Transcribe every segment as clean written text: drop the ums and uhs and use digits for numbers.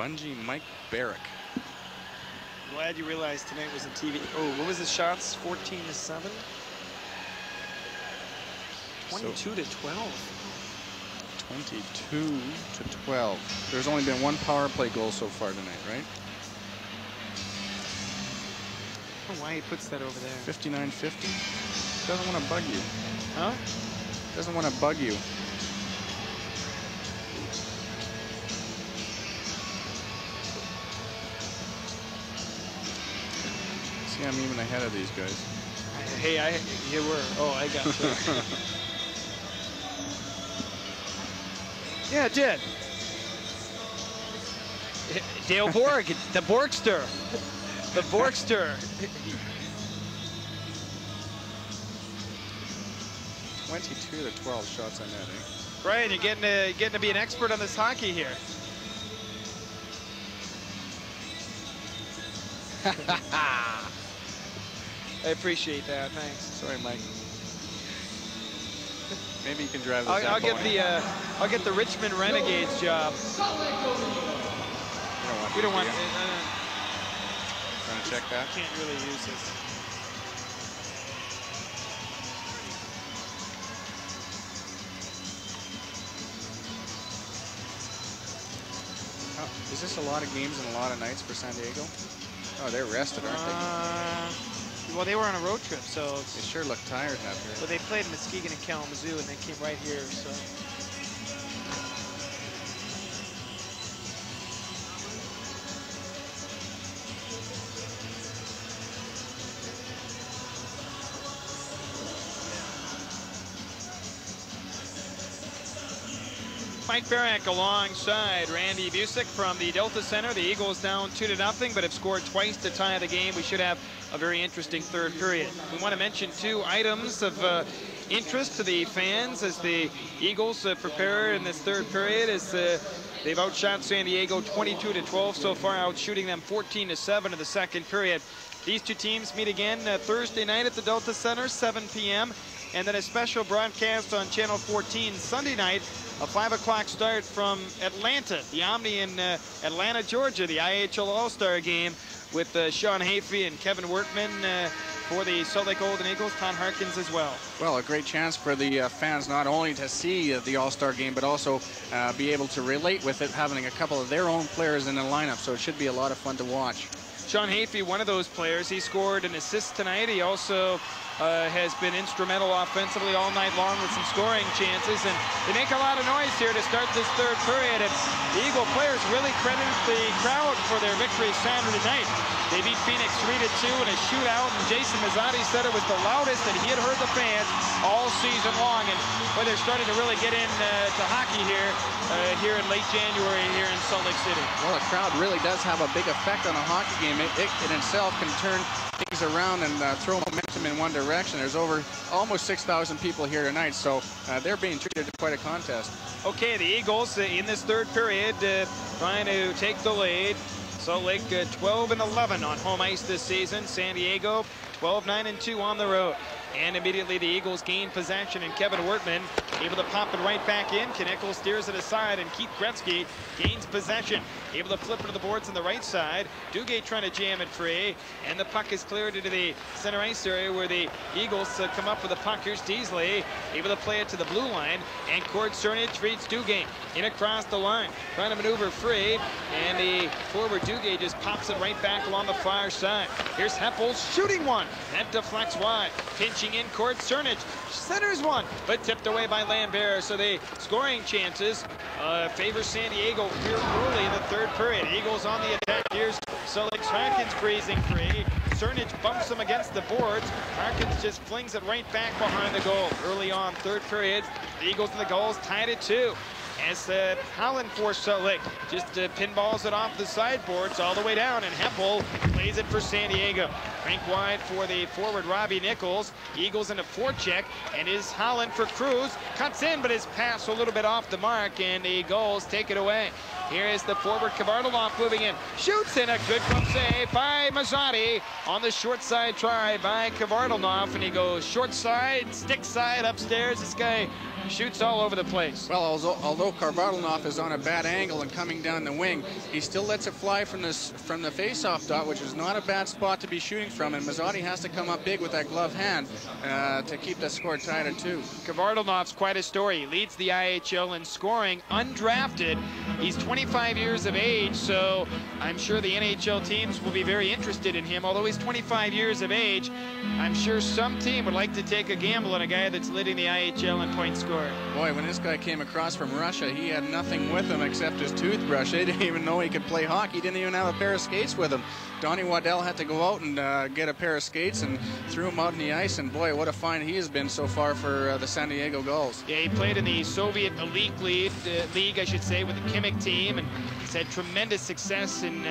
Bungie Mike Barrick. Glad you realized tonight was a TV. Oh, what was the shots? 14-7? 22 to 12. 22 to 12. There's only been one power play goal so far tonight, right? I don't know why he puts that over there. 59-50. Doesn't want to bug you. Huh? Doesn't want to bug you. See, I'm even ahead of these guys. Hey, you were. Oh, I got you. Yeah, it did. Dale Borg, the Borgster. The Borgster. 22 to 12 shots on net, eh? Brian, you're getting to be an expert on this hockey here. I appreciate that. Thanks. Sorry, Mike. Maybe you can drive this. I'll get the Richmond Renegades job. We don't want. Trying to check that. Can't really use this. Is this a lot of games and a lot of nights for San Diego? Oh, they're rested, aren't they? Well, they were on a road trip, so they sure look tired out here. Well, they played Muskegon and Kalamazoo, and they came right here, so. Mike Barrick alongside Randy Busick from the Delta Center. The Eagles down 2-0, but have scored twice to tie the game. We should have a very interesting third period. We want to mention two items of interest to the fans as the Eagles prepare in this third period. As they've outshot San Diego 22 to 12 so far, outshooting them 14 to 7 in the second period. These two teams meet again Thursday night at the Delta Center, 7 p.m. And then a special broadcast on Channel 14 Sunday night, a 5 o'clock start from Atlanta, the Omni in Atlanta, Georgia, the IHL All-Star game with Sean Hafey and Kevin Workman for the Salt Lake Golden Eagles, Tom Harkins as well. Well, a great chance for the fans not only to see the All-Star game, but also be able to relate with it, having a couple of their own players in the lineup, so it should be a lot of fun to watch. Sean Hafey, one of those players, he scored an assist tonight. He also has been instrumental offensively all night long with some scoring chances, and they make a lot of noise here to start this third period, and the Eagle players really credit the crowd for their victory Saturday night. They beat Phoenix 3-2 in a shootout, and Jason Mazzotti said it was the loudest that he had heard the fans all season long, and boy, they're starting to really get into hockey here in late January here in Salt Lake City. Well, a crowd really does have a big effect on a hockey game. It in itself can turn things around and throw momentum in one direction. There's almost 6,000 people here tonight, so they're being treated to quite a contest. Okay, the Eagles in this third period trying to take the lead. Salt Lake 12-11 on home ice this season. San Diego 12-9-2 on the road. And immediately the Eagles gain possession, and Kevin Workman able to pop it right back in. Knickel steers it aside, and Keith Gretzky gains possession. Able to flip it to the boards on the right side. Duguay trying to jam it free, and the puck is cleared into the center ice area where the Eagles come up with the puck. Here's Teasley able to play it to the blue line, and Cord Cernich reads Duguay in across the line, trying to maneuver free, and the forward Duguay just pops it right back along the far side. Here's Heppel shooting one. That deflects wide. Pinching in Cord Cernich. Centers one, but tipped away by Lambert. So the scoring chances favor San Diego here early in the third period. Eagles on the attack. Here's Salt Lake's Harkins freezing free. Cernich bumps him against the boards. Harkins just flings it right back behind the goal. Early on, third period, the Eagles and the goals tied at 2. As Holland for Salt Lake just pinballs it off the sideboards all the way down, and Heppel plays it for San Diego. Rink wide for the forward Robbie Nichols. Eagles in a forecheck, and is Holland for Cruz. Cuts in, but his pass a little bit off the mark, and the goals take it away. Here is the forward Kvartalov moving in. Shoots in, a good glove save by Mazzotti on the short side try by Kvartalov, and he goes short side, stick side, upstairs. This guy shoots all over the place. Well, although Kvartalov is on a bad angle and coming down the wing, he still lets it fly from the face-off dot, which is not a bad spot to be shooting from, and Mazzotti has to come up big with that glove hand to keep the score tied at 2. Kvartalov's quite a story. He leads the IHL in scoring, undrafted. He's 25 years of age, so I'm sure the NHL teams will be very interested in him. Although he's 25 years of age, I'm sure some team would like to take a gamble on a guy that's leading the IHL in point scoring. Boy, when this guy came across from Russia, he had nothing with him except his toothbrush. They didn't even know he could play hockey. He didn't even have a pair of skates with him. Donnie Waddell had to go out and get a pair of skates and threw him out on the ice, and boy, what a find he has been so far for the San Diego Gulls. Yeah, he played in the Soviet Elite League, I should say, with the Kimmich team, and he's had tremendous success in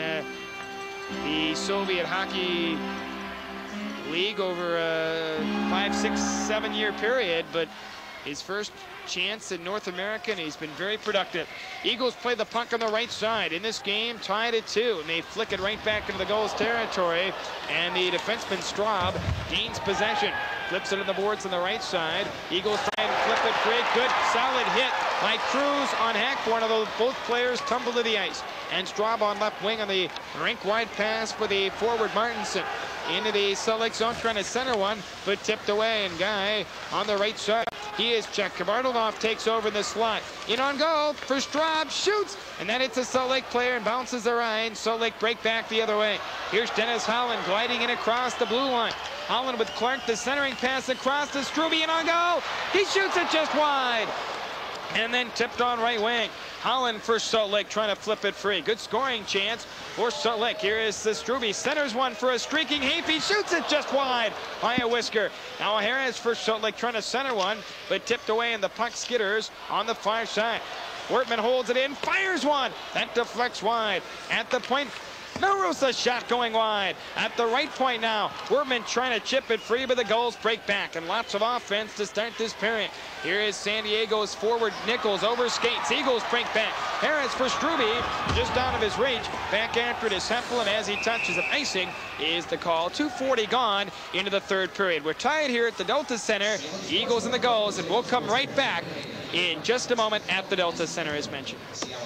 the Soviet Hockey League over a 5, 6, 7 year period, but his first chance in North America, and he's been very productive. Eagles play the puck on the right side. In this game, tied at 2, and they flick it right back into the goals territory, and the defenseman Straub gains possession. Flips it on the boards on the right side. Eagles try and flip it free. Good, solid hit by Cruz on Hackborn, although both players tumble to the ice. And Straub on left wing on the rink-wide pass for the forward Martinson. Into the Salt Lake zone, trying to center one, but tipped away, and Guy on the right side. He is checked. Kvartalov takes over in the slot. In on goal for Straub, shoots, and then it's a Salt Lake player and bounces the Rhine. Salt Lake break back the other way. Here's Dennis Holland gliding in across the blue line. Holland with Clark, the centering pass across to Strube, and on goal. He shoots it just wide, and then tipped on right wing. Holland for Salt Lake trying to flip it free. Good scoring chance for Salt Lake. Here is the Strube, centers one for a streaking Hafey, shoots it just wide by a whisker. Now Harris for Salt Lake trying to center one, but tipped away, and the puck skitters on the far side. Wortman holds it in, fires one, that deflects wide. At the point, Melrose, a shot going wide. At the right point now, Wortman trying to chip it free, but the goals break back, and lots of offense to start this period. Here is San Diego's forward Nichols over skates. Eagles break back. Harris for Strube, just out of his reach. Back after it is Hempel, and as he touches it, icing is the call. 2:40 gone into the third period. We're tied here at the Delta Center. Eagles and the goals, and we'll come right back in just a moment at the Delta Center as mentioned.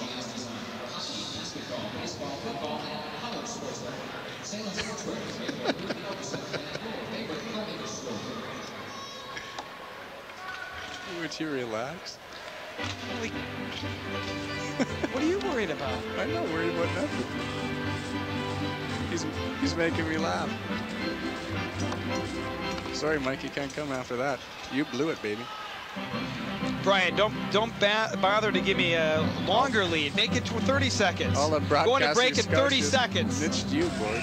Would you relax? What are you worried about? I'm not worried about nothing. He's making me laugh. Sorry, Mike, you can't come after that. You blew it, baby. Brian, don't bother to give me a longer lead. Make it 30 seconds. All the going to break in 30 seconds. It's you, boy.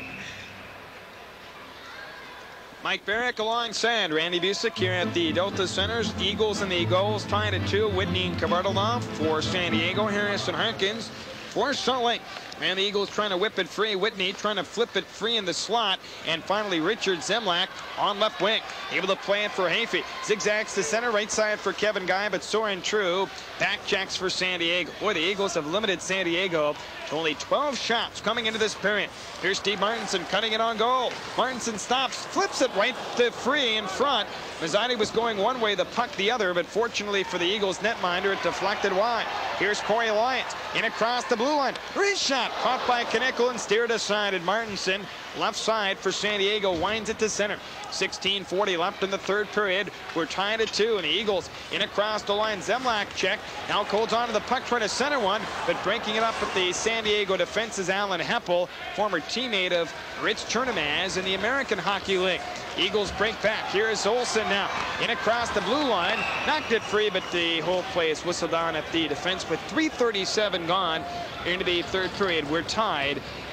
Mike Barrick alongside Randy Busick here at the Delta Centers. Eagles and the goals tied at 2. Whitney and Kvartalov for San Diego. Harrison Harkins for Salt Lake. And the Eagles trying to whip it free. Whitney trying to flip it free in the slot. And finally, Richard Zemlak on left wing. Able to play it for Hafey. Zigzags to center, right side for Kevin Guy, but Soren True back checks for San Diego. Boy, the Eagles have limited San Diego to only 12 shots coming into this period. Here's Steve Martinson cutting it on goal. Martinson stops, flips it right to free in front. Mazzotti was going one way, the puck the other, but fortunately for the Eagles netminder, it deflected wide. Here's Corey Lyons in across the blue line. Wrist shot caught by Knickel and steered aside, and Martinson left side for San Diego winds it to center. 16:40 left in the third period. We're tied at 2, and the Eagles in across the line. Zemlak check. Now holds on to the puck, trying to center one, but breaking it up at the San Diego defense is Alan Hempel, former teammate of Rich Chernomaz in the American Hockey League. Eagles break back. Here is Olsen now in across the blue line. Knocked it free, but the whole play is whistled on at the defense with 3:37 gone into the third period. We're tied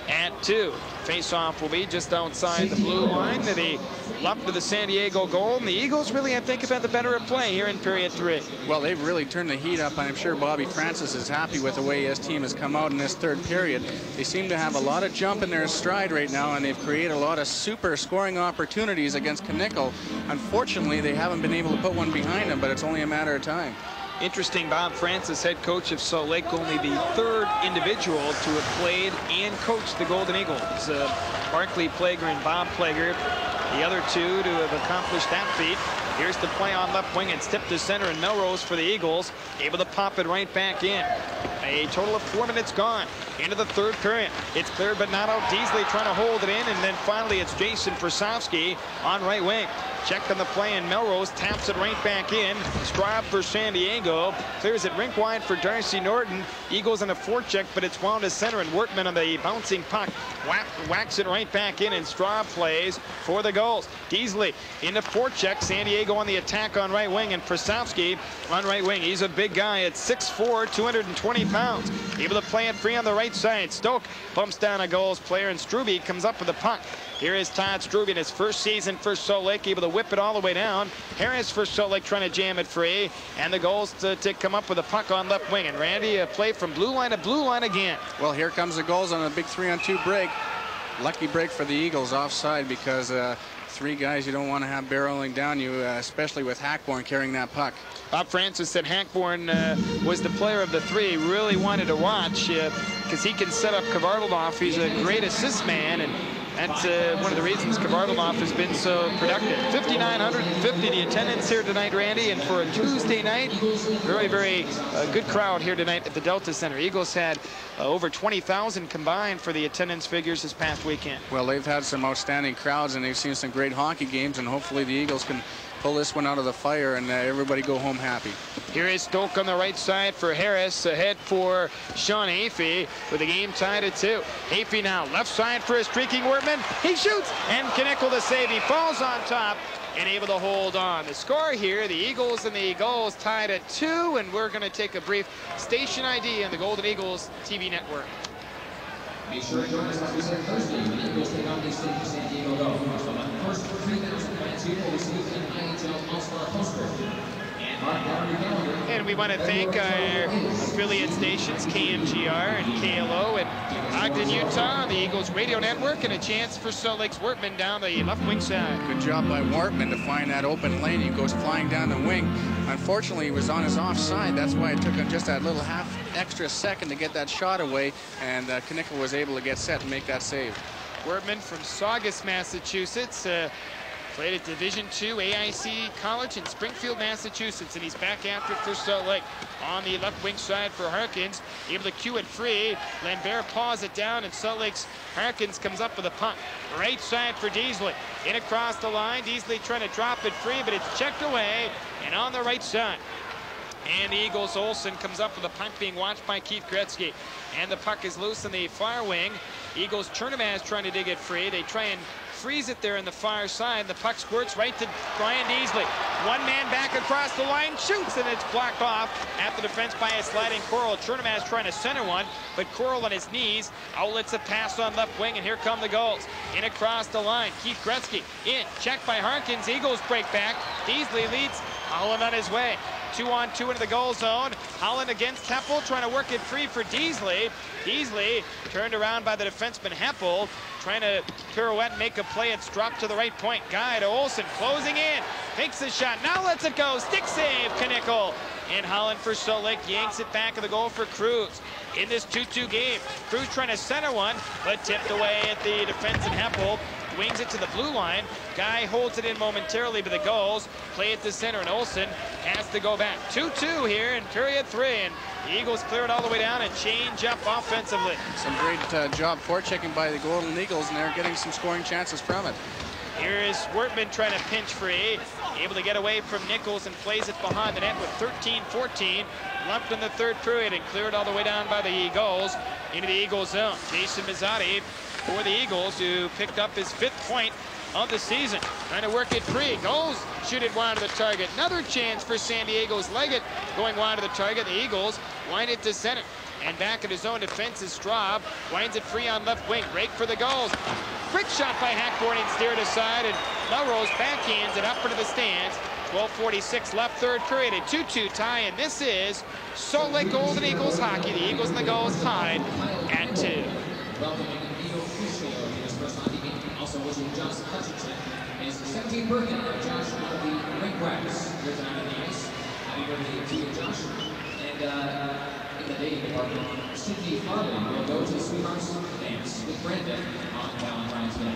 at 2. Face-off will be just outside the blue line to the left of the San Diego goal. And the Eagles really, I think, have had the better of play here in period 3. Well, they've really turned the heat up. I'm sure Bobby Francis is happy with the way his team has come out in this third period. They seem to have a lot of jump in their stride right now, and they've created a lot of super scoring opportunities against Knickle. Unfortunately, they haven't been able to put one behind them, but it's only a matter of time. Interesting, Bob Francis, head coach of Salt Lake, only the 3rd individual to have played and coached the Golden Eagles. Barclay Plager and Bob Plager, the other 2 to have accomplished that feat. Here's the play on left wing. It's tipped to center, and Melrose for the Eagles able to pop it right back in. A total of 4 minutes gone into the third period. It's cleared but not out. Deasley trying to hold it in, and then finally it's Jason Persofsky on right wing. Checked on the play, and Melrose taps it right back in. Straub for San Diego. Clears it rink wide for Darcy Norton. Eagles on a forecheck, but it's wound to center, and Wortman on the bouncing puck whacks it right back in, and Straub plays for the goals. Deasley into forecheck. San Diego on the attack on right wing, and Persofsky on right wing. He's a big guy at 6'4", 220 pounds. Able to play it free on the right side. Stoke bumps down a goals player, and Strube comes up with the puck. Here is Todd Strube in his first season for Salt Lake, able to whip it all the way down. Harris for Salt Lake trying to jam it free, and the goals to come up with a puck on left wing. And Randy, a play from blue line to blue line again. Well, here comes the goals on a big 3-on-2 break. Lucky break for the Eagles offside, because 3 guys you don't want to have barreling down you, especially with Hackborn carrying that puck. Bob Francis said Hackborn was the player of the 3 really wanted to watch, because he can set up Kvardalov. He's a great assist man, and that's one of the reasons Kvardalov has been so productive. 5,950 the attendance here tonight, Randy, and for a Tuesday night, very, very good crowd here tonight at the Delta Center. Eagles had over 20,000 combined for the attendance figures this past weekend. Well, they've had some outstanding crowds, and they've seen some great hockey games, and hopefully the Eagles can pull this one out of the fire and everybody go home happy. Here is Stoke on the right side for Harris, ahead for Sean Hafey with the game tied at 2. Hafey now left side for a streaking Wortman. He shoots, and Knickle the save. He falls on top and able to hold on. The score here, the Eagles and the Gulls tied at 2, and we're going to take a brief station ID on the Golden Eagles TV network. Make sure to join us on Thursday when the Eagles take on the San Diego Gulls. First for 3,000 fans here will receive an IHL All-Star poster. And we want to thank our affiliate stations, KMGR and KLO, and Ogden, Utah, on the Eagles radio network, and a chance for Salt Lake's Wortman down the left wing side. Good job by Wortman to find that open lane. He goes flying down the wing. Unfortunately, he was on his offside. That's why it took him just that little half extra second to get that shot away, and Knickle was able to get set and make that save. Wortman from Saugus, Massachusetts. Played at Division II AIC College in Springfield, Massachusetts, and he's back after it for Salt Lake. On the left wing side for Harkins, able to cue it free. Lambert paws it down, and Salt Lake's Harkins comes up with a punt. Right side for Deasley. In across the line, Deasley trying to drop it free, but it's checked away, and on the right side. And the Eagles, Olsen comes up with a punt being watched by Keith Gretzky. And the puck is loose in the far wing. Eagles, Chernomaz trying to dig it free. They try and freeze it there in the far side. The puck squirts right to Brian Deasley. One man back across the line, shoots, and it's blocked off at the defense by a sliding Coral. Chernomaz trying to center one, but Coral on his knees outlets a pass on left wing, and here come the goals. In across the line, Keith Gretzky in, checked by Harkins. Eagles break back. Deasley leads. Holland on his way. 2-on-2 into the goal zone. Holland against Heppel, trying to work it free for Deasley. Deasley turned around by the defenseman Heppel, trying to pirouette and make a play. It's dropped to the right point. Guy to Olsen, closing in, takes the shot, now lets it go. Stick save, Knickle. And Holland for Salt Lake yanks it back of the goal for Cruz. In this 2-2 game, Cruz trying to center one, but tipped away at the defense in Heppel. Wings it to the blue line. Guy holds it in momentarily to the goals. Play it to center, and Olsen has to go back. 2-2 here in period 3, and the Eagles clear it all the way down and change up offensively. Some great job forechecking by the Golden Eagles, and they're getting some scoring chances from it. Here is Wortman trying to pinch free, able to get away from Nichols and plays it behind the net with 13-14 left in the third period, and cleared all the way down by the Eagles into the Eagles zone. Jason Mazzotti for the Eagles, who picked up his 5th point of the season. Trying to work it free. Goes, shoot it wide of the target. Another chance for San Diego's Leggett going wide of the target. The Eagles wind it to center. And back in his own defense is Straub. Winds it free on left wing. Break for the goals. Quick shot by Hackborn and steered aside. And Melrose backhands it up into the stands. 12:46 left, third period. A 2-2 tie. And this is Salt Lake Golden Eagles hockey. The Eagles and the Gulls tied at 2. Welcoming Vito Fisher in his first hockey game. Also wishing Josh Hutchinson and 17 birthday of Josh out of the Ring Cracks. Here tonight on the ice. Happy birthday to you, Josh. And in the dating department, Sydney Farley will go to the Sweethearts Dance with Brenda on Valentine's Day.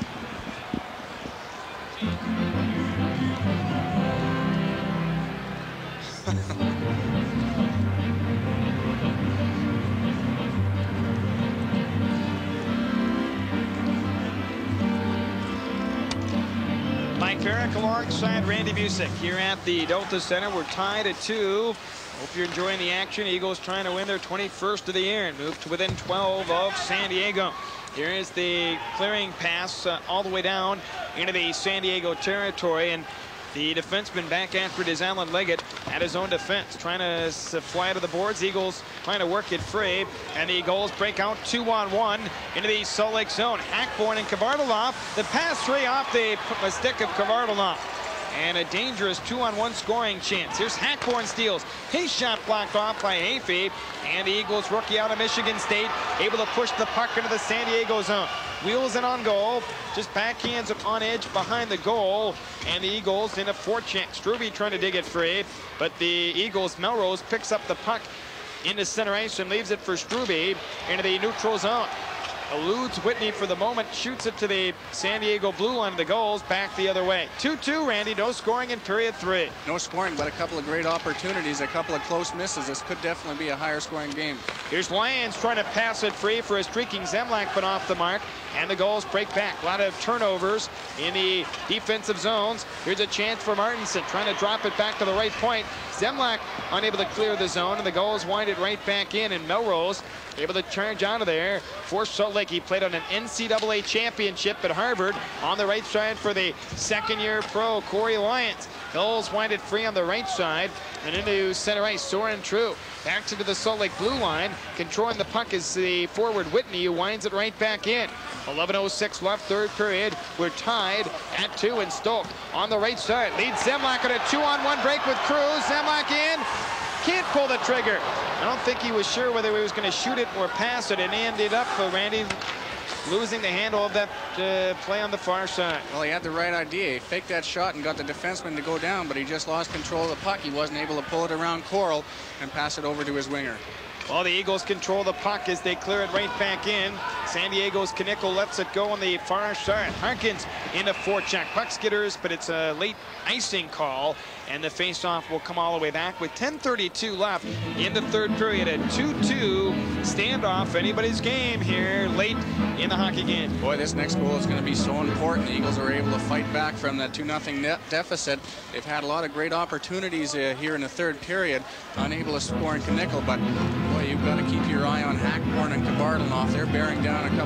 Mike Ferrick alongside Randy Busick here at the Delta Center. We're tied at 2. Hope you're enjoying the action. Eagles trying to win their 21st of the year and move to within 12 of San Diego. Here is the clearing pass all the way down into the San Diego territory, and the defenseman back after it is Alan Leggett at his own defense, trying to fly to the boards. Eagles trying to work it free, and the Eagles break out 2-on-1 into the Salt Lake zone. Hackborn and Kvardalov. The pass free off the stick of Kvardalov. And a dangerous 2-on-1 scoring chance. Here's Hackborn steals. His shot blocked off by Hafey. And the Eagles rookie out of Michigan State able to push the puck into the San Diego zone. Wheels in on goal. Just backhands it on edge behind the goal. And the Eagles in a forecheck. Struby trying to dig it free. But the Eagles, Melrose picks up the puck into center ice and leaves it for Struby into the neutral zone. Eludes Whitney for the moment, shoots it to the San Diego blue line of the goals, back the other way. 2-2, Randy, no scoring in period 3. No scoring, but a couple of great opportunities, a couple of close misses. This could definitely be a higher scoring game. Here's Lyons trying to pass it free for a streaking Zemlak, but off the mark. And the goals break back. A lot of turnovers in the defensive zones. Here's a chance for Martinson, trying to drop it back to the right point. Zemlak unable to clear the zone, and the goals wind it right back in, and Melrose able to charge out of there for Salt Lake. He played on an NCAA championship at Harvard on the right side for the second-year pro, Corey Lyons. Goals wind it free on the right side and into center ice. Soren True back into the Salt Lake blue line. Controlling the puck is the forward Whitney, who winds it right back in. 11:06 left, third period. We're tied at 2, and Stoke on the right side leads Zemlak on a 2-on-1 break with Cruz. Zemlak in. Can't pull the trigger. I don't think he was sure whether he was going to shoot it or pass it, and ended up Randy losing the handle of that play on the far side. Well, he had the right idea. He faked that shot and got the defenseman to go down, but he just lost control of the puck. He wasn't able to pull it around Coral and pass it over to his winger. Well, the Eagles control the puck as they clear it right back in. San Diego's Knickel lets it go on the far side. Harkins in a forecheck. Puck skitters, but it's a late icing call, and the face-off will come all the way back with 10:32 left in the third period. A 2-2 standoff. Anybody's game here late in the hockey game. Boy, this next goal is going to be so important. The Eagles are able to fight back from that 2-0 net deficit. They've had a lot of great opportunities here in the third period. Unable to score in Knickel, but boy, you've got to keep your eye on Hackborn and Kvardalov. They're barreling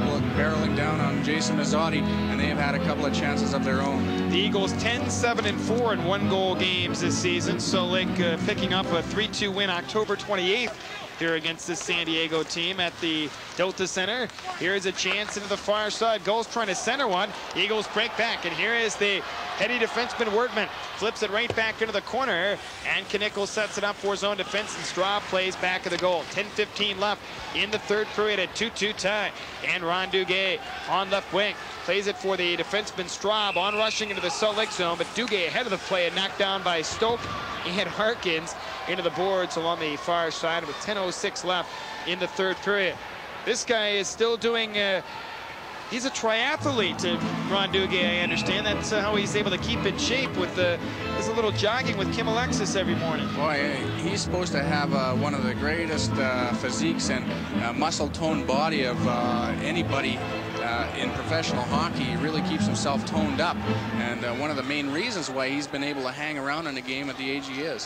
down on Jason Mazzotti, and they have had a couple of chances of their own. The Eagles 10-7-4 in 1-goal games this season. Salt Lake picking up a 3-2 win October 28th here against the San Diego team at the Delta Center. Here's a chance into the far side. Goals trying to center one. Eagles break back, and here is the heady defenseman Wordman. Flips it right back into the corner, and Knickel sets it up for his own defense, and Straub plays back of the goal. 10:15 left in the third period, a 2-2 tie. And Ron Duguay on left wing plays it for the defenseman Straub, on rushing into the Salt Lake zone, but Duguay ahead of the play and knocked down by Stoke and Harkins into the boards along the far side with 10:06 left in the third period. This guy is still doing he's a triathlete, Ron Duguay, I understand. That's how he's able to keep in shape with does a little jogging with Kim Alexis every morning. Boy, he's supposed to have one of the greatest physiques and muscle-toned body of anybody in professional hockey. He really keeps himself toned up, and one of the main reasons why he's been able to hang around in the game at the age he is.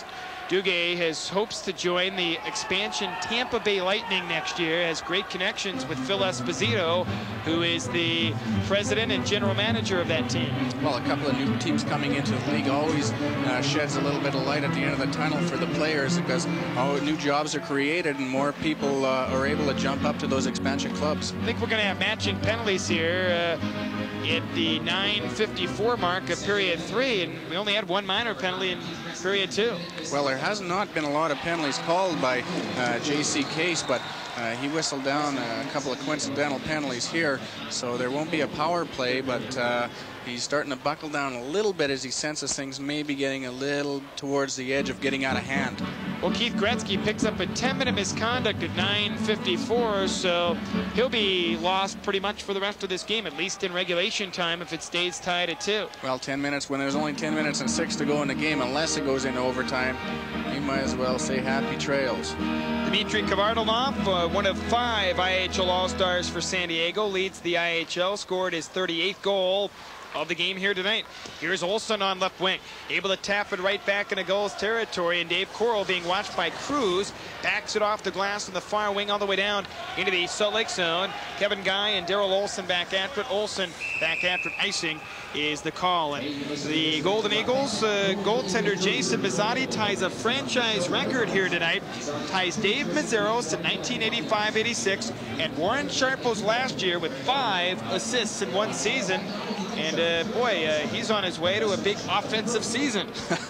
Duguay has hopes to join the expansion Tampa Bay Lightning next year, has great connections with Phil Esposito, who is the president and general manager of that team. Well, a couple of new teams coming into the league always sheds a little bit of light at the end of the tunnel for the players, because new jobs are created and more people are able to jump up to those expansion clubs. I think we're going to have matching penalties here at the 9:54 mark of period 3, and we only had one minor penalty in period 2. Well, there has not been a lot of penalties called by J.C. Case, but he whistled down a couple of coincidental penalties here, so there won't be a power play, but he's starting to buckle down a little bit as he senses things may be getting a little towards the edge of getting out of hand. Well, Keith Gretzky picks up a 10-minute misconduct at 9:54, so he'll be lost pretty much for the rest of this game, at least in regulation time if it stays tied at 2. Well, 10 minutes, when there's only 10 minutes and 6 to go in the game, unless it goes into overtime, you might as well say happy trails. Dmitry Kvartalov, one of 5 IHL All-Stars for San Diego, leads the IHL, scored his 38th goal of the game here tonight. Here's Olsen on left wing, able to tap it right back into goals territory, and Dave Coral, being watched by Cruz, backs it off the glass on the far wing all the way down into the Salt Lake zone. Kevin Guy and Daryl Olsen back after it. Olsen back after it. Icing is the call, and the Golden Eagles goaltender Jason Mazzotti ties a franchise record here tonight, ties Dave Mazzeros to 1985-86 and Warren Sharples last year with 5 assists in one season. And boy, he's on his way to a big offensive season.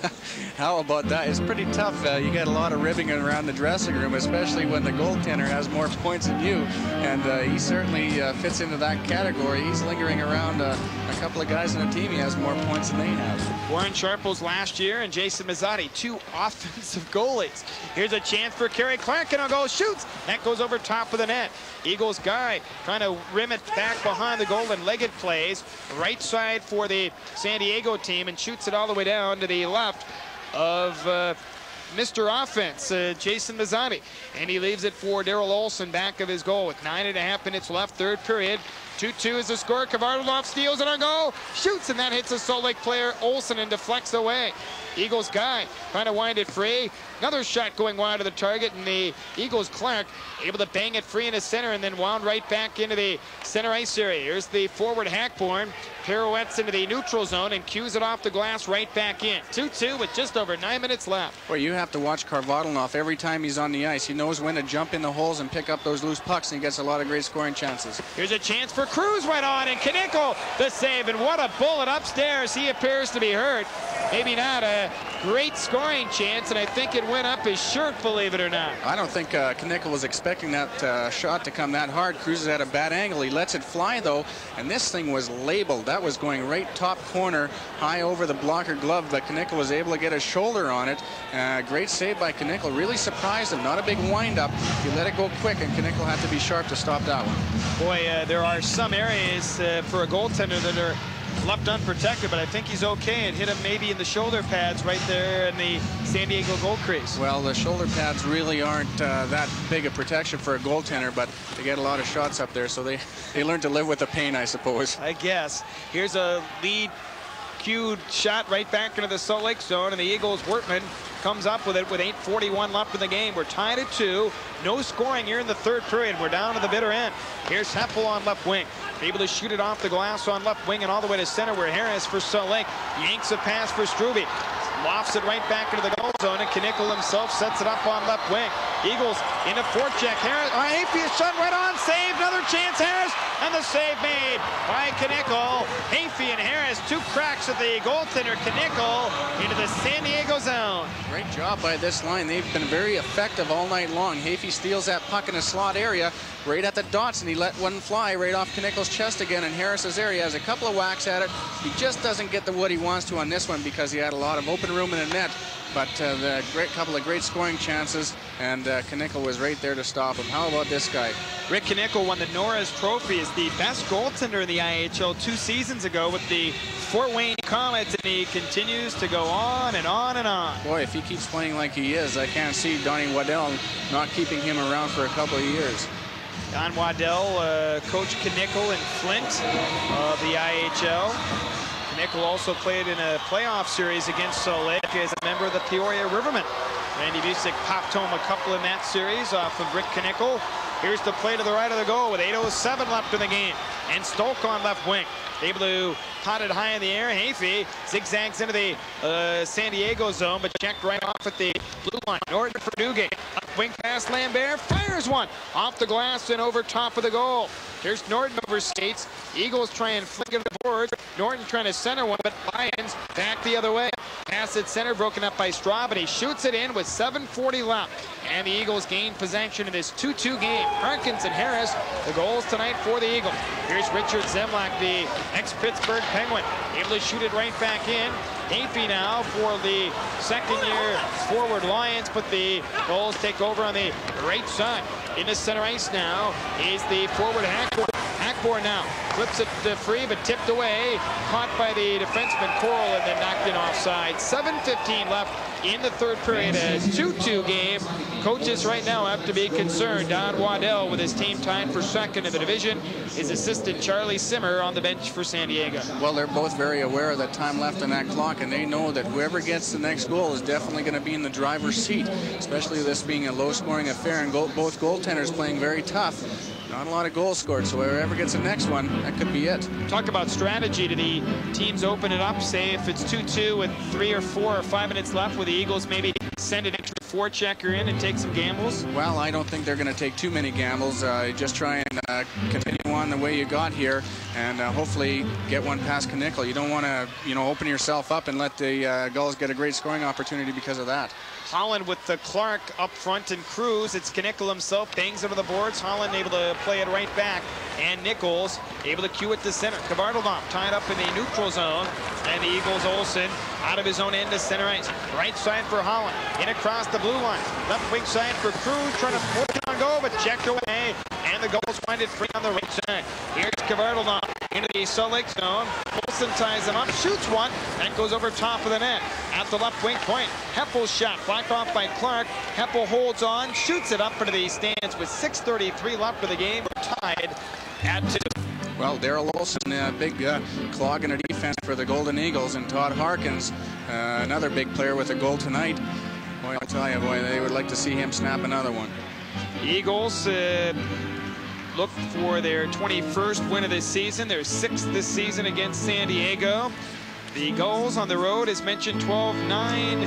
How about that? It's pretty tough. You get a lot of ribbing around the dressing room, especially when the goaltender has more points than you. And he certainly fits into that category. He's lingering around a couple of guys in the team. He has more points than they have. Warren Sharples last year and Jason Mazzotti, 2 offensive goalies. Here's a chance for Kerry Clark, and a goal, shoots. That goes over top of the net. Eagles guy trying to rim it back behind the goal, and Leggett plays right side for the San Diego team and shoots it all the way down to the left of Mr. Offense, Jason Mazzotti. And he leaves it for Daryl Olsen back of his goal with 9.5 minutes left, third period. 2-2 is the score. Kvartalov steals it on goal, shoots, and that hits a Salt Lake player, Olsen, and deflects away. Eagles guy trying to wind it free. Another shot going wide of the target, and the Eagles Clark able to bang it free into center and then wound right back into the center ice area. Here's the forward Hackborn, pirouettes into the neutral zone and cues it off the glass right back in. 2-2 with just over 9 minutes left. Well, you have to watch Kvartalov every time he's on the ice. He knows when to jump in the holes and pick up those loose pucks, and he gets a lot of great scoring chances. Here's a chance for Cruz right on, and Knickle the save, and what a bullet upstairs. He appears to be hurt. Maybe not a great scoring chance, and I think it went up his shirt, believe it or not. I don't think Knickle was expecting that shot to come that hard. Cruz is at a bad angle. He lets it fly, though, and this thing was labeled. That was going right top corner, high over the blocker glove, but Knickle was able to get his shoulder on it. Great save by Knickle. Really surprised him. Not a big wind-up. He let it go quick, and Knickle had to be sharp to stop that one. Boy, there are some areas for a goaltender that are left unprotected, but I think he's okay. It hit him maybe in the shoulder pads right there in the San Diego goal crease. Well, the shoulder pads really aren't that big a protection for a goaltender, but they get a lot of shots up there, so they learn to live with the pain, I suppose. I guess. Here's a lead cued shot right back into the Salt Lake zone, and the Eagles' Wortman comes up with it with 8:41 left in the game. We're tied at 2. No scoring here in the third period. We're down to the bitter end. Here's Heppel on left wing, able to shoot it off the glass on left wing and all the way to center, where Harris for Salt Lake yanks a pass for Struby. Lofts it right back into the goal zone, and Knickle himself sets it up on left wing. Eagles into forecheck. Harris, Hafey is shot right on, saved, another chance, Harris, and the save made by Knickle. Hafey and Harris, 2 cracks at the goaltender, Knickle, into the San Diego zone. Great job by this line. They've been very effective all night long. Hafey steals that puck in the slot area right at the dots, and he let one fly right off Knickle's chest again in Harris's area. Has a couple of whacks at it. He just doesn't get the what he wants to on this one because he had a lot of open room in the net, but the couple of great scoring chances, and Knickle was right there to stop him. How about this guy? Rick Knickle won the Norris Trophy as the best goaltender in the IHL 2 seasons ago with the Fort Wayne Comets, and he continues to go on and on and on. Boy, if he keeps playing like he is, I can't see Donnie Waddell not keeping him around for a couple of years. Don Waddell, Coach Knickle in Flint of the IHL. Knickle also played in a playoff series against Salt Lake as a member of the Peoria Rivermen. Randy Busick popped home a couple in that series off of Rick Knickel. Here's the play to the right of the goal with 8:07 left in the game. And Stolk on left wing. Able to pot it high in the air. Hafey zigzags into the San Diego zone, but checked right off at the blue line. Norton for Newgate. Up wing pass Lambert. Fires one off the glass and over top of the goal. Here's Norton over skates. Eagles try and flick it to the boards. Norton trying to center one, but Lions back the other way. Pass at center, broken up by Straub, but he shoots it in with 7:40 left. And the Eagles gain possession in this 2-2 game. Harkins and Harris, the goals tonight for the Eagles. Here's Richard Zemlak, the ex-Pittsburgh Penguin, able to shoot it right back in. Hafey now for the second-year forward Lions, but the goals take over on the right side. In the center ice now is the forward Hackborn. Hackborn now flips it free, but tipped away. Caught by the defenseman Coral and then knocked in offside. 7:15 left in the third period. A 2-2 game. Coaches right now have to be concerned. Don Waddell with his team tied for second in the division. His assistant Charlie Simmer on the bench for San Diego. Well, they're both very aware of that time left on that clock, and they know that whoever gets the next goal is definitely going to be in the driver's seat, especially this being a low-scoring affair and both goaltenders playing very tough. Not a lot of goals scored, so whoever gets the next one, that could be it. Talk about strategy. Do the teams open it up, say if it's 2-2 with 3 or 4 or 5 minutes left, will the Eagles maybe send an extra forechecker in and take some gambles? Well, I don't think they're going to take too many gambles. Just try and continue on the way you got here, and hopefully get one past Knickel. You don't want to, open yourself up and let the Gulls get a great scoring opportunity because of that. Holland with the Clark up front and Cruz. It's Knickel himself, bangs over the boards. Holland able to play it right back, and Nichols able to cue it to center. Kvardalov tied up in the neutral zone, and the Eagles Olsen out of his own end to center ice. Right side for Holland, in across the blue line. Left wing side for Cruz, trying to force it on goal, but checked away, and the goals find it free on the right side. Here's Kvardalov into the Salt Lake zone. Olsen ties him up, shoots one, and goes over top of the net. At the left wing point, Heppel's shot blocked off by Clark. Heppel holds on, shoots it up into the stands with 6:33 left for the game. We're tied at 2. Well, Daryl Olsen, big clog in a defense for the Golden Eagles, and Todd Harkins, another big player with a goal tonight. Boy, I'll tell you, they would like to see him snap another one. Eagles look for their 21st win of this season, their 6th this season against San Diego. The goals on the road, as mentioned, 12-9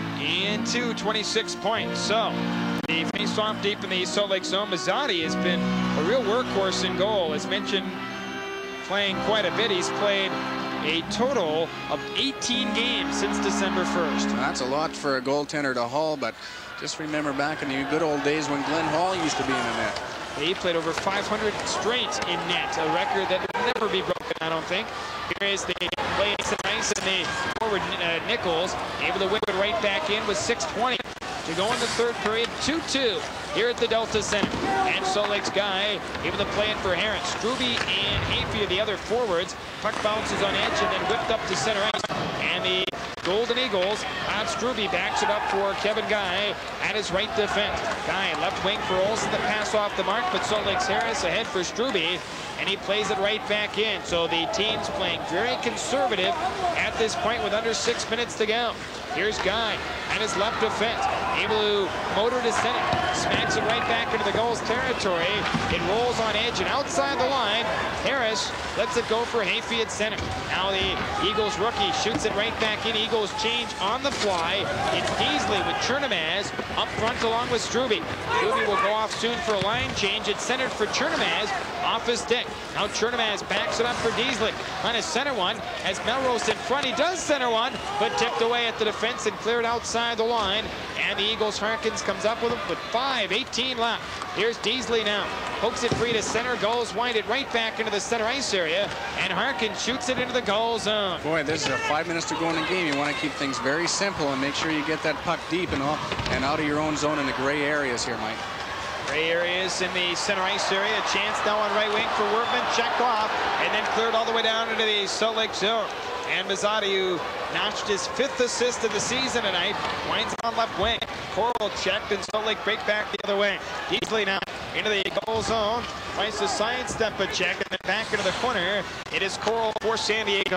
and 2, 26 points. So the face-off deep in the Salt Lake zone. Mazzotti has been a real workhorse in goal. As mentioned, playing quite a bit. He's played a total of 18 games since December 1st. That's a lot for a goaltender to haul, but just remember back in the good old days when Glenn Hall used to be in the net. He played over 500 straight in net, a record that will never be broken, I don't think. Here is the play in center ice, and the forward Nichols able to whip it right back in with 6:20 to go in the third period. 2-2 here at the Delta Center. And Salt Lake's guy able to play it for Harris. Struby and Hafey are the other forwards. Puck bounces on edge and then whipped up to center ice. And the Golden Eagles, Todd Struby backs it up for Kevin Guy at his right defense. Guy left wing for Olsen, the pass off the mark, but Salt Lake's Harris ahead for Struby, and he plays it right back in. So the team's playing very conservative at this point with under 6 minutes to go. Here's Guy at his left defense, able to motor to center, smacks it right back into the goal's territory. It rolls on edge and outside the line. Harris lets it go for Hafey at center. Now the Eagles rookie shoots it right back in. Eagles change on the fly. It's Beasley with Chernomaz up front along with Struby. Struby will go off soon for a line change. It's centered for Chernomaz off his stick. Now Chernomaz backs it up for Beasley. On his center one, as Melrose in front. He does center one, but tipped away at the defense and cleared outside the line. And the Eagles Harkins comes up with him with 5:18 left. Here's Beasley now. Pokes it free to center. Goals wind it right back into the center ice area. And Harkins shoots it into the goal zone. Boy, this is 5 minutes to go in the game. You want to keep things very simple and make sure you get that puck deep and out of your own zone in the gray areas here, Mike. Gray areas in the center ice area. A chance now on right wing for Workman. Checked off and then cleared all the way down into the Salt Lake zone. And Mazzotti, who notched his 5th assist of the season tonight, winds on left wing. Coral checked and Salt Lake break back the other way. Beasley now into the goal zone. Tries to sidestep a check and then back into the corner. It is Coral for San Diego.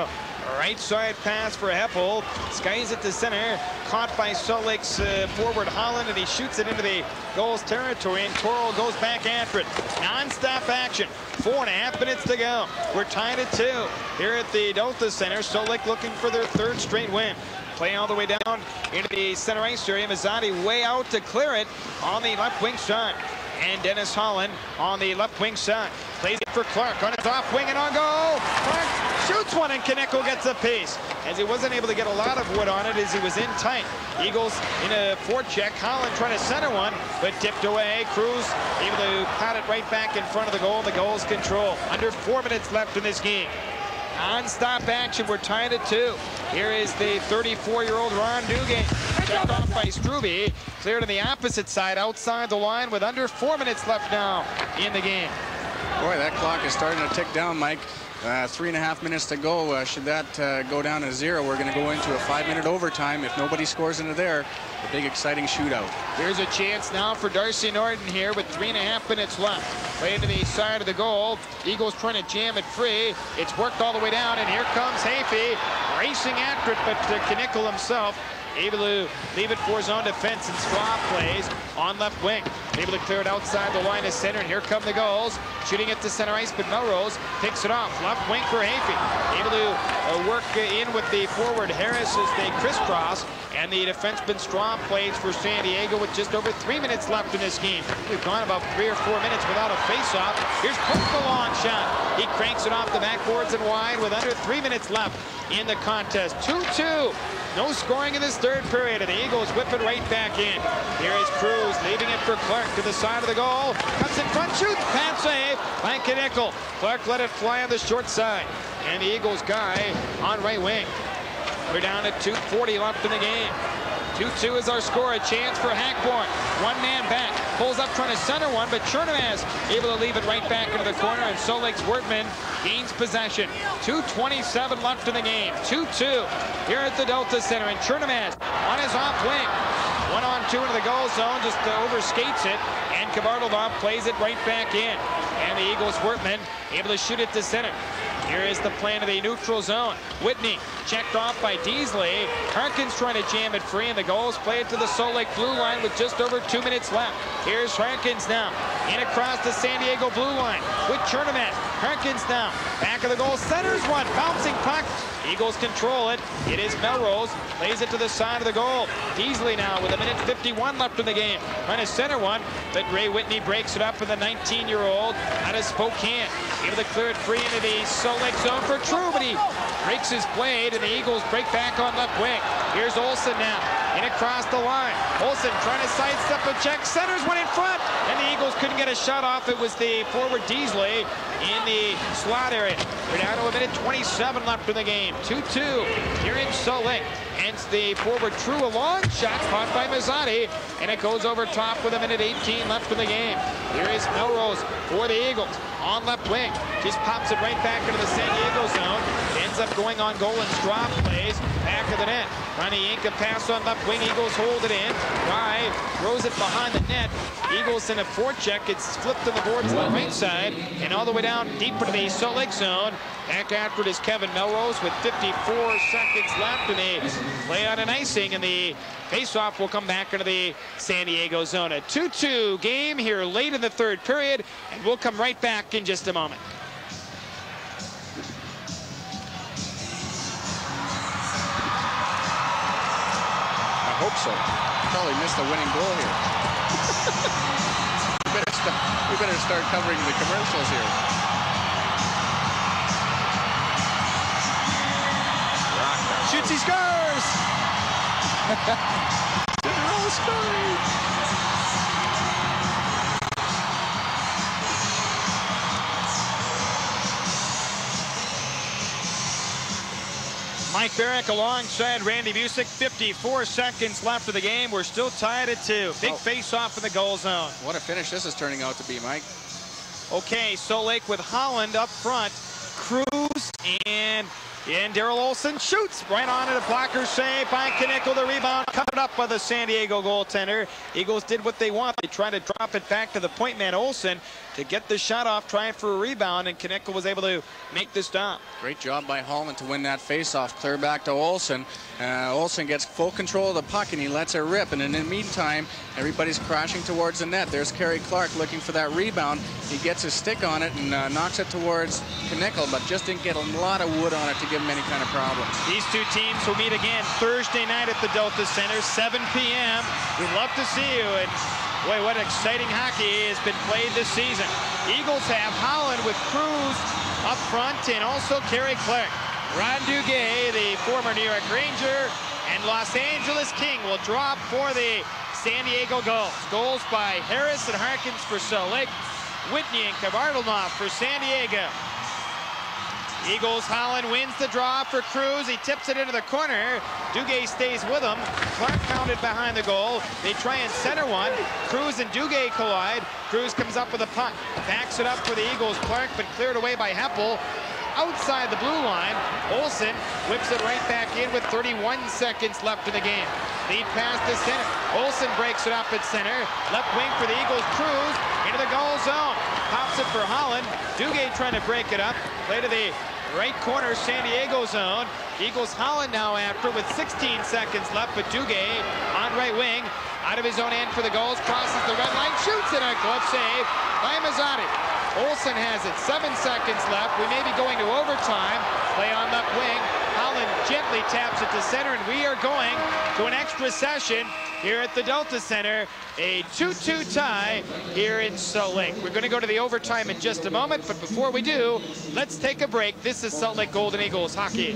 Right side pass for Heppel. Skies it to center. Caught by Salt Lake's forward Holland, and he shoots it into the goals territory, and Toro goes back after it. Non-stop action. 4.5 minutes to go. We're tied at 2 here at the Delta Center. Salt Lake looking for their 3rd straight win. Play all the way down into the center ice area. Mazzotti way out to clear it on the left wing side. And Dennis Holland on the left wing side. Plays it for Clark on his off wing and on goal. Clark shoots one, and Knickle gets a piece. As he wasn't able to get a lot of wood on it as he was in tight. Eagles in a forecheck. Holland trying to center one, but tipped away. Cruz able to pat it right back in front of the goal. The goal's control. Under 4 minutes left in this game. Non-stop action. We're tied at 2. Here is the 34-year-old Ron Dugan. Checked off by Struby. Cleared on the opposite side outside the line with under 4 minutes left now in the game. Boy, that clock is starting to tick down, Mike. 3.5 minutes to go. Should that go down to 0, we're going to go into a 5-minute overtime. If nobody scores into there, a big exciting shootout. Here's a chance now for Darcy Norton here with 3.5 minutes left. Play into the side of the goal. Eagles trying to jam it free. It's worked all the way down, and here comes Hafey racing after it, but Knickle himself able to leave it for his own defense, and Straw plays on left wing. Able to clear it outside the line of center, and here come the goals. Shooting it to center ice, but Melrose picks it off. Left wing for Hafey. Able to work in with the forward Harris as they crisscross, and the defenseman Straw plays for San Diego with just over 3 minutes left in this game. We've gone about 3 or 4 minutes without a face-off. Here's Cook, the long shot. He cranks it off the backboards and wide with under 3 minutes left in the contest. 2-2. No scoring in this 3rd period, and the Eagles whip it right back in. Here is Cruz leaving it for Clark to the side of the goal. Cuts in front, shoots, pad save by Knickle. Clark let it fly on the short side, and the Eagles guy on right wing. We're down at 2:40 left in the game. 2-2 is our score. A chance for Hackborn. One man back. Pulls up trying to center one, but Chernomaz able to leave it right back into the corner, and Salt Lake's Wortman gains possession. 2:27 left in the game. 2-2 here at the Delta Center, and Chernomaz on his off wing. 1-on-2 into the goal zone, just overskates it, and Kavardalov plays it right back in. And the Eagles Wortman able to shoot it to center. Here is the plan of the neutral zone. Whitney checked off by Deasley. Harkins trying to jam it free, and the goals play it to the Salt Lake blue line with just over 2 minutes left. Here's Harkins now. In across the San Diego blue line with Chernomaz. Harkins now. Back of the goal. Centers one. Bouncing puck. Eagles control it. It is Melrose. Plays it to the side of the goal. Deasley now with 1:51 left in the game. Trying to center one, but Ray Whitney breaks it up for the 19-year-old out of Spokane. Able to clear it free into the Salt Lake zone for True, but he breaks his blade, and the Eagles break back on left wing. Here's Olsen now. In across the line. Olsen trying to sidestep a check. Centers one in front, and the Eagles couldn't get a shot off. It was the forward Deasley in the slot area. We're down to 1:27 left in the game. 2-2 here in Salt Lake. Hence the forward True, a long shot caught by Mazzotti, and it goes over top with 1:18 left in the game. Here is Melrose for the Eagles on left wing. Just pops it right back into the San Diego zone. Ends up going on goal, and Straw plays back of the net. Trying to yank a pass on left wing. Eagles hold it in. Rye throws it behind the net. Eagles in a forecheck. It's flipped to the boards on the right side, and all the way down deep into the Salt Lake zone. Back after it is Kevin Melrose with 54 seconds left, and they play on an icing, and the face-off will come back into the San Diego zone. A 2-2 game here late in the 3rd period, and we'll come right back in just a moment. I hope so. Probably missed the winning goal here. we better start covering the commercials here. Shoots, he scores! Cinderella scores! Mike Barrack alongside Randy Busick. 54 seconds left of the game. We're still tied at 2. Big face-off in the goal zone. What a finish this is turning out to be, Mike. Okay, Salt Lake with Holland up front. Cruz and And Daryl Olson shoots right on it. A blocker save by Knickel. The rebound covered up by the San Diego goaltender. Eagles did what they want. They tried to drop it back to the point man Olson to get the shot off, trying for a rebound, and Knickel was able to make the stop. Great job by Holland to win that faceoff. Clear back to Olson. Olson gets full control of the puck and he lets it rip. And in the meantime, everybody's crashing towards the net. There's Kerry Clark looking for that rebound. He gets his stick on it and knocks it towards Knickel, but just didn't get a lot of wood on it to give him any kind of problems. These two teams will meet again Thursday night at the Delta Center, 7 p.m. We'd love to see you. And boy, what exciting hockey has been played this season. Eagles have Holland with Cruz up front and also Kerry Clark. Ron Duguay, the former New York Ranger and Los Angeles King, will drop for the San Diego Gulls. Goals by Harris and Harkins for Salt Lake, Whitney and Kvartalnov for San Diego. Eagles, Holland wins the draw for Cruz. He tips it into the corner. Duguay stays with him. Clark pounded behind the goal. They try and center one. Cruz and Duguay collide. Cruz comes up with a puck. Backs it up for the Eagles. Clark, but cleared away by Heppel. Outside the blue line, Olson whips it right back in with 31 seconds left in the game. Lead pass to center. Olson breaks it up at center. Left wing for the Eagles. Cruz into the goal zone. Pops it for Holland. Duguay trying to break it up. Play to the right corner, San Diego zone. Eagles Holland now after with 16 seconds left, but Duguay on right wing. Out of his own end for the goals. Crosses the red line. Shoots it. A glove save by Mazzotti. Olson has it. 7 seconds left. We may be going to overtime. Play on left wing. Holland gently taps it to center, and we are going to an extra session here at the Delta Center. A 2-2 tie here in Salt Lake. We're going to go to the overtime in just a moment, but before we do, let's take a break. This is Salt Lake Golden Eagles hockey.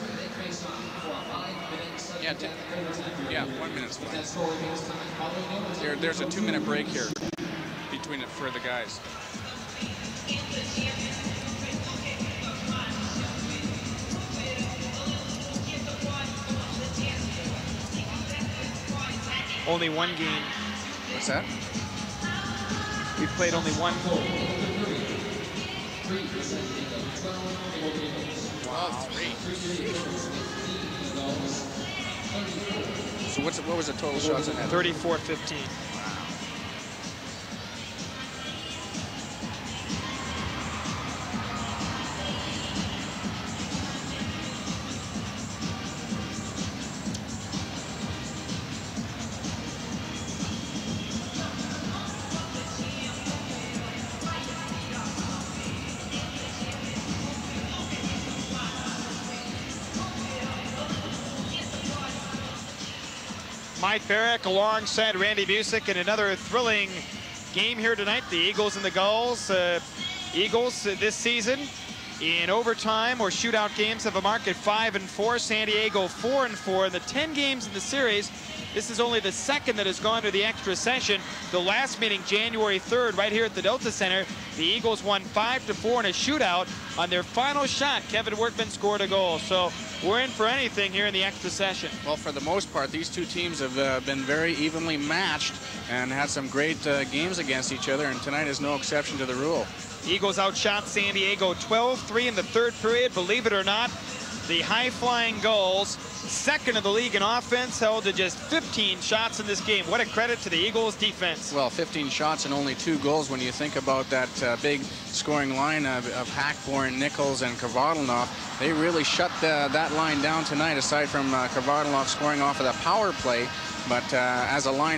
Yeah, 1 minute's fine. There's a 2-minute break here between it for the guys. Only one game. What's that? We've played only one. Oh, 3. So what was the total shots in that? 34-15. Mike Barrick alongside Randy Busick in another thrilling game here tonight. The Eagles and the Gulls. Eagles this season in overtime or shootout games have a mark at 5-4. San Diego 4-4. In the 10 games in the series, this is only the second that has gone to the extra session. The last meeting, January 3rd, right here at the Delta Center, the Eagles won 5-4 in a shootout. On their final shot, Kevin Workman scored a goal. So we're in for anything here in the extra session. Well, for the most part, these two teams have been very evenly matched and had some great games against each other, and tonight is no exception to the rule. Eagles outshot San Diego 12-3 in the third period. Believe it or not, the high-flying Gulls, second in the league in offense, held to just 15 shots in this game. What a credit to the Eagles defense. Well, 15 shots and only 2 goals when you think about that big scoring line of Hackborn, Nichols, and Kvartalnov. They really shut that line down tonight, aside from Kvartalnov scoring off of the power play. But as a line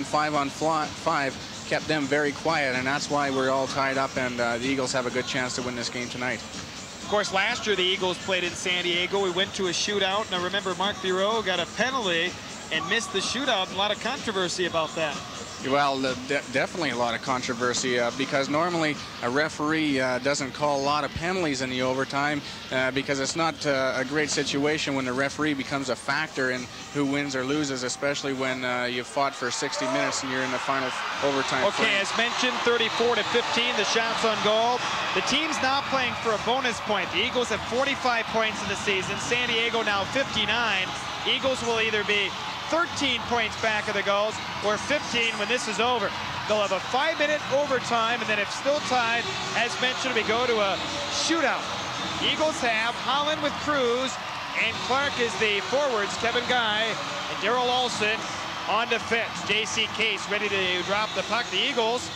5-on-5, kept them very quiet, and that's why we're all tied up, and the Eagles have a good chance to win this game tonight. Of course, last year the Eagles played in San Diego. We went to a shootout. Now remember, Mark Bureau got a penalty and missed the shootout. A lot of controversy about that. Well, definitely a lot of controversy because normally a referee doesn't call a lot of penalties in the overtime because it's not a great situation when the referee becomes a factor in who wins or loses, especially when you've fought for 60 minutes and you're in the final overtime. Okay, as mentioned, 34-15, the shots on goal. The team's now playing for a bonus point. The Eagles have 45 points in the season. San Diego now 59. Eagles will either be 13 points back of the Gulls or 15 when this is over. They'll have a 5-minute overtime, and then if still tied, as mentioned, we go to a shootout. Eagles have Holland with Cruz and Clark is the forwards. Kevin Guy and Daryl Olsen on defense. J.C. Case ready to drop the puck. The Eagles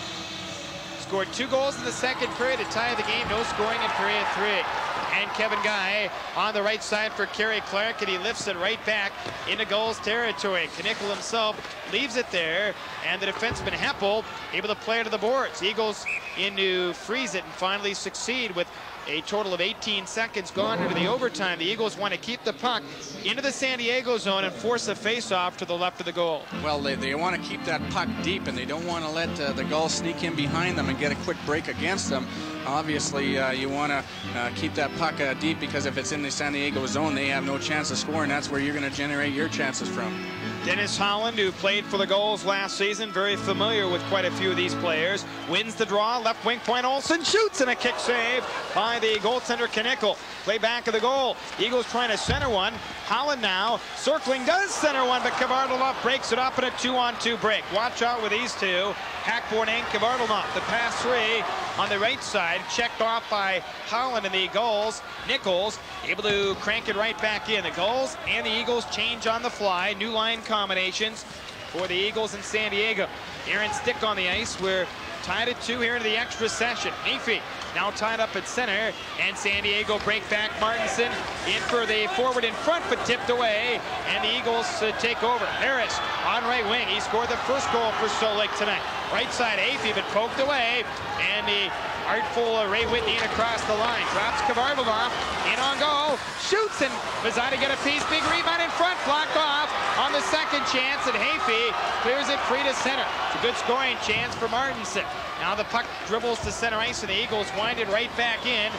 scored 2 goals in the second period to tie the game. No scoring in period 3. And Kevin Guy on the right side for Kerry Clark, and he lifts it right back into goals territory. Knickle himself leaves it there, and the defenseman Heppel able to play it to the boards. Eagles in to freeze it and finally succeed with a total of 18 seconds gone into the overtime. The Eagles want to keep the puck into the San Diego zone and force a face-off to the left of the goal. Well, they want to keep that puck deep, and they don't want to let the Gulls sneak in behind them and get a quick break against them. Obviously, you want to keep that puck deep, because if it's in the San Diego zone, they have no chance of scoring. That's where you're going to generate your chances from. Dennis Holland, who played for the Gulls last season, very familiar with quite a few of these players, wins the draw. Left wing point, Olsen shoots, and a kick save by the goaltender Knickle. Play back of the goal. Eagles trying to center one. Holland now circling, does center one, but Kvartalov breaks it up in a 2-on-2 break. Watch out with these two, Hackborn and Kvartalov. The pass 3 on the right side, checked off by Holland and the Gulls. Nichols able to crank it right back in. The Gulls and the Eagles change on the fly. New line combinations for the Eagles in San Diego. Aaron Stick on the ice. We're tied at 2 here into the extra session. Nafee now tied up at center, and San Diego break back. Martinson in for the forward in front, but tipped away, and the Eagles take over. Harris on right wing. He scored the first goal for Salt Lake tonight. Right side, Afey, but poked away, and the artful Ray Whitney in across the line. Drops Kvartalov in on goal, shoots, and Mazzotti get a piece. Big rebound in front, blocked off on the second chance, and Hafey clears it free to center. It's a good scoring chance for Martinson. Now the puck dribbles to center ice, and the Eagles wind it right back in.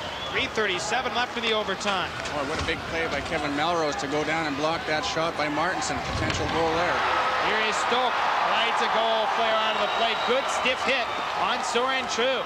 3:37 left in the overtime. Boy, what a big play by Kevin Melrose to go down and block that shot by Martinson. Potential goal there. Here is Stoke, rides a goal, flare onto the plate. Good stiff hit on Soren True.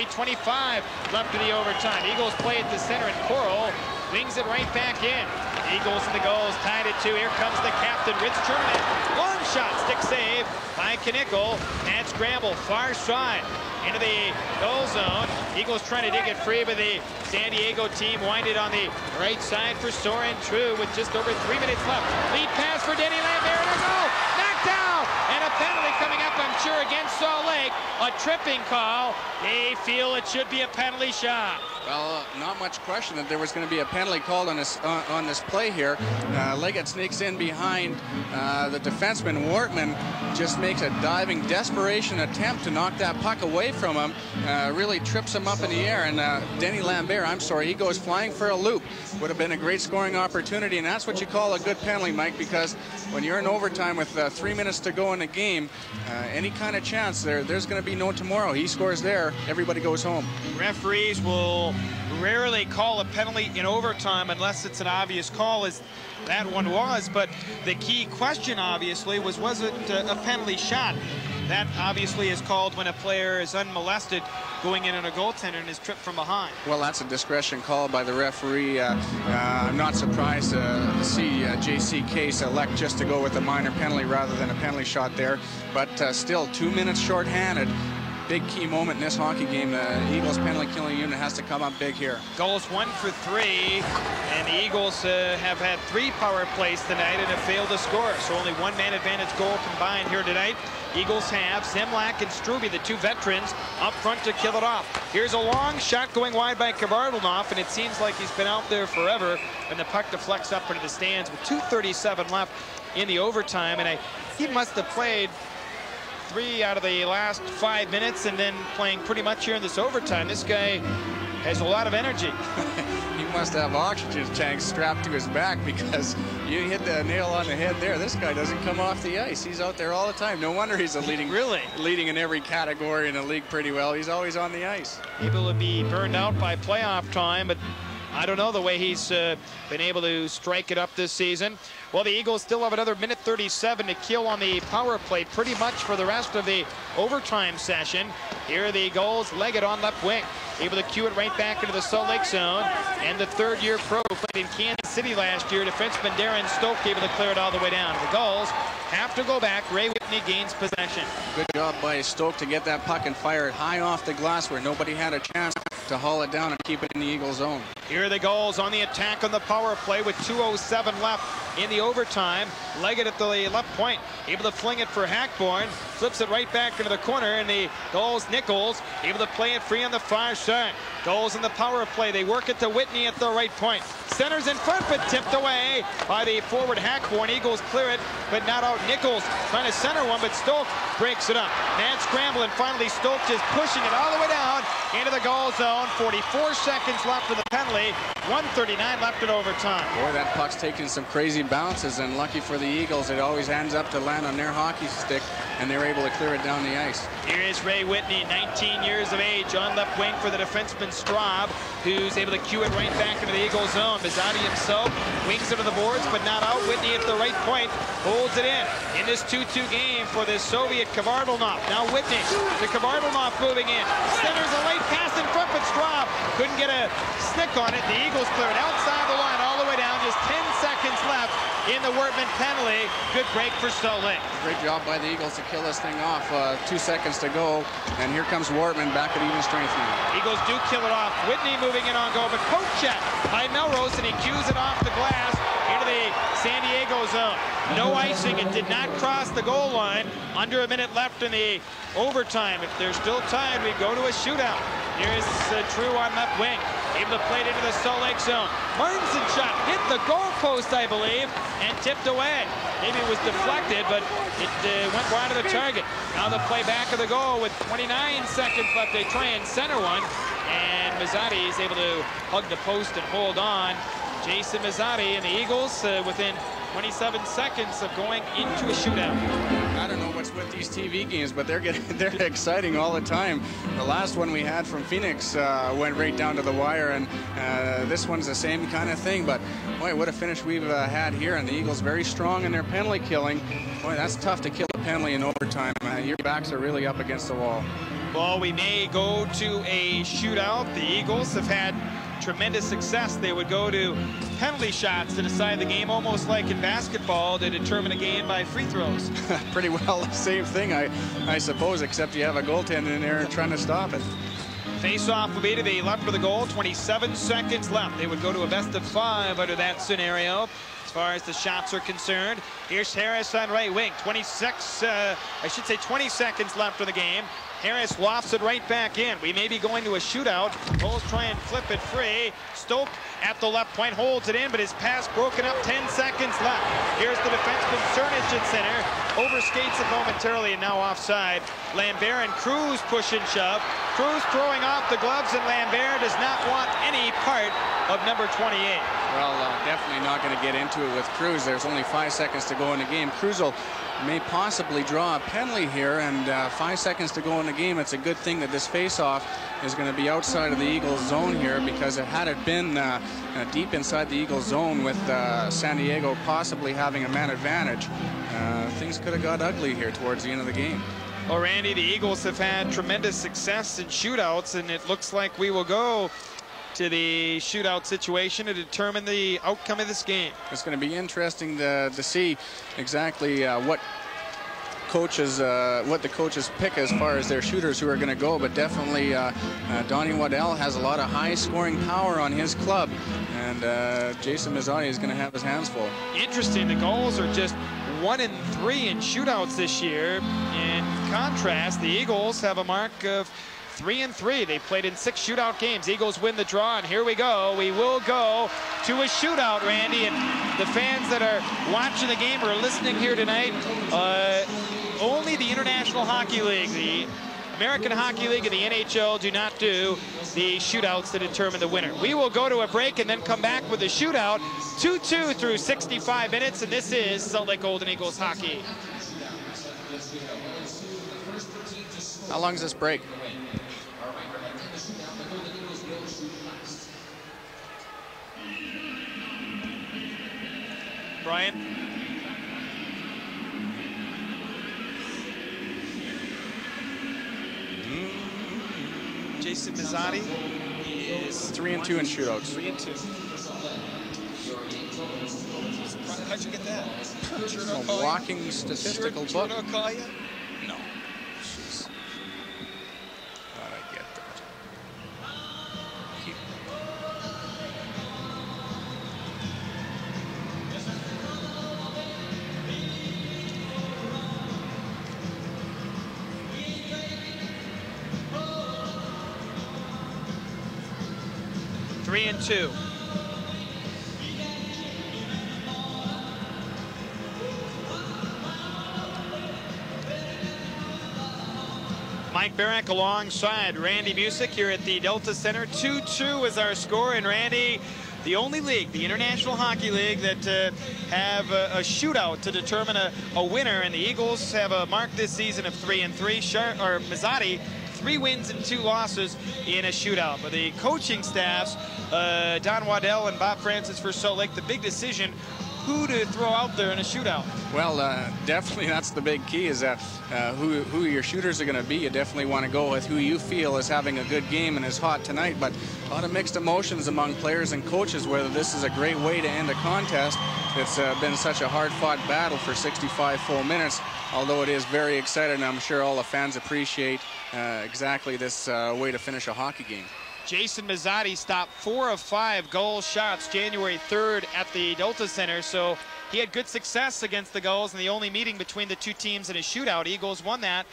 3:25 left in the overtime. Eagles play at the center, and Coral wings it right back in. Eagles and the Gulls tied at 2. Here comes the captain, Rich Chernin. Long shot, stick save by Knickle. And scramble, far side into the goal zone. Eagles trying to dig it free, but the San Diego team winded on the right side for Soren True with just over 3 minutes left. Lead pass for Denny Lambert, and a goal! Knocked down! And a penalty coming up, I'm sure, against Salt Lake. A tripping call. They feel it should be a penalty shot. Well, not much question that there was going to be a penalty called on this play here. Leggett sneaks in behind the defenseman. Wortman just makes a diving desperation attempt to knock that puck away from him. Really trips him up in the air, and Denny Lambert, he goes flying for a loop. Would have been a great scoring opportunity, and that's what you call a good penalty, Mike, because when you're in overtime with 3 minutes to go in the game, any kind of chance there's going to be no tomorrow. He scores there, everybody goes home. Referees will rarely call a penalty in overtime unless it's an obvious call, as that one was, but the key question obviously was it a penalty shot? That obviously is called when a player is unmolested going in on a goaltender and is tripped from behind. Well, that's a discretion call by the referee. I'm not surprised to see J.C. Case elect just to go with a minor penalty rather than a penalty shot there, but still 2 minutes shorthanded. Big key moment in this hockey game. The Eagles penalty killing unit has to come up big here. Goals 1 for 3, and the Eagles have had 3 power plays tonight and have failed to score. So only 1 man advantage goal combined here tonight. Eagles have Zemlak and Struby, the 2 veterans, up front to kill it off. Here's a long shot going wide by Kvartalov, and it seems like he's been out there forever, and the puck deflects up into the stands with 2:37 left in the overtime, and he must have played 3 out of the last 5 minutes and then playing pretty much here in this overtime. This guy has a lot of energy. He must have oxygen tanks strapped to his back, because you hit the nail on the head there. This guy doesn't come off the ice. He's out there all the time. No wonder he's leading in every category in the league pretty well. He's always on the ice. Able to be burned out by playoff time, but I don't know the way he's been able to strike it up this season. Well, the Eagles still have another minute 37 to kill on the power play, pretty much for the rest of the overtime session. Here are the Gulls, Leggett on left wing, able to cue it right back into the Salt Lake zone. And the third-year pro played in Kansas City last year, defenseman Darren Stoke able to clear it all the way down. The Gulls have to go back. Ray Whitney gains possession. Good job by Stoke to get that puck and fire it high off the glass where nobody had a chance to haul it down and keep it in the Eagle zone. Here are the goals on the attack on the power play with 2:07 left in the overtime. Leggett at the left point, able to fling it for Hackborn, flips it right back into the corner, and the goals Nichols able to play it free on the far side. Goals in the power play, they work it to Whitney at the right point. Centers in front, but tipped away by the forward Hackborn. Eagles clear it, but not out. Nichols trying to center one, but Stoke breaks it up. Man scramble, and finally Stoke just pushing it all the way down into the goal zone. 44 seconds left for the penalty. 1:39 left in overtime. Boy, that puck's taking some crazy bounces, and lucky for the Eagles, it always ends up to land on their hockey stick, and they're able to clear it down the ice. Here is Ray Whitney, 19 years of age, on left wing for the defenseman Straub, who's able to cue it right back into the Eagle zone. Bizotti himself wings into the boards, but not out. Whitney at the right point holds it in this 2-2 game for the Soviet Kvartalnov. Now Whitney, the Kvartalnov moving in, centers a late pass in front, but Straub couldn't get a stick on it. The Eagles clear it outside the line all the way down. Just 10 seconds left in the Wortman penalty. Good break for Salt Lake. Great job by the Eagles to kill this thing off. 2 seconds to go, and here comes Wortman back at even strength now. Eagles do kill it off. Whitney moving in on goal, but poke check by Melrose, and he cues it off the glass into the San Diego zone. No icing. It did not cross the goal line. Under a minute left in the overtime. If there's still time, we go to a shootout. Here's True on left wing. Able to play it into the Salt Lake zone. Martinson shot hit the goalpost, I believe, and tipped away. Maybe it was deflected, but it went wide of the target. Now the play back of the goal with 29 seconds left. They try and center one, and Mazzotti is able to hug the post and hold on. Jason Mazzotti and the Eagles within 27 seconds of going into a shootout. I don't know what's with these TV games, but they're exciting all the time. The last one we had from Phoenix went right down to the wire, and this one's the same kind of thing. But boy, what a finish we've had here, and the Eagles very strong in their penalty killing. Boy, that's tough to kill a penalty in overtime. Your backs are really up against the wall. Well, we may go to a shootout. The Eagles have had tremendous success. They would go to penalty shots to decide the game, almost like in basketball to determine a game by free throws. Pretty well the same thing, I suppose, except you have a goaltender in there and trying to stop it. Face-off will be to the left of the goal. 27 seconds left. They would go to a best-of-5 under that scenario. As far as the shots are concerned, here's Harris on right wing. 20 seconds left of the game. Harris lofts it right back in. We may be going to a shootout. Bulls try and flip it free. Stoke at the left point holds it in, but his pass broken up. 10 seconds left. Here's the defenseman Cernich at center. Overskates it momentarily and now offside. Lambert and Cruz push and shove. Cruz throwing off the gloves, and Lambert does not want any part of number 28. Well, definitely not going to get into it with Cruz. There's only 5 seconds to go in the game. Cruz may possibly draw a penalty here, and 5 seconds to go in the game. It's a good thing that this face-off is going to be outside of the Eagles zone here, because had it been deep inside the Eagles zone with San Diego possibly having a man advantage, things could have got ugly here towards the end of the game. Well, Randy, the Eagles have had tremendous success in shootouts, and it looks like we will go to the shootout situation to determine the outcome of this game. It's going to be interesting to see exactly what the coaches pick as far as their shooters who are going to go, but definitely Donnie Waddell has a lot of high-scoring power on his club, and Jason Mazzotti is going to have his hands full. Interesting, the goals are just 1 and 3 in shootouts this year. In contrast, the Eagles have a mark of 3 and 3. They played in 6 shootout games. Eagles win the draw, and here we go. We will go to a shootout, Randy, and the fans that are watching the game or listening here tonight, only the International Hockey League, the American Hockey League, and the NHL do not do the shootouts to determine the winner. We will go to a break and then come back with a shootout. 2-2 through 65 minutes, and this is Salt Lake Golden Eagles hockey. How long is this break? Brian? Jason Mazzotti is 3 and 2 in shootouts. 3 and 2. How'd you get that? A walking statistical book. Call you? No. Jeez. How'd I get that? 3-2. Mike Barrack alongside Randy Musick here at the Delta Center. 2-2 is our score, and Randy, the only league, the International Hockey League, that have a shootout to determine a winner, and the Eagles have a mark this season of 3-3. Mazzotti, 3 wins and 2 losses in a shootout. But the coaching staffs, Don Waddell and Bob Francis for Salt Lake, the big decision, who to throw out there in a shootout. Well, definitely that's the big key, is that who your shooters are going to be. You definitely want to go with who you feel is having a good game and is hot tonight. But a lot of mixed emotions among players and coaches, whether this is a great way to end a contest. It's been such a hard-fought battle for 65 full minutes, although it is very exciting. I'm sure all the fans appreciate exactly this way to finish a hockey game. Jason Mazzotti stopped 4 of 5 goal shots January 3rd at the Delta Center, so he had good success against the Gulls in the only meeting between the two teams in a shootout. Eagles won that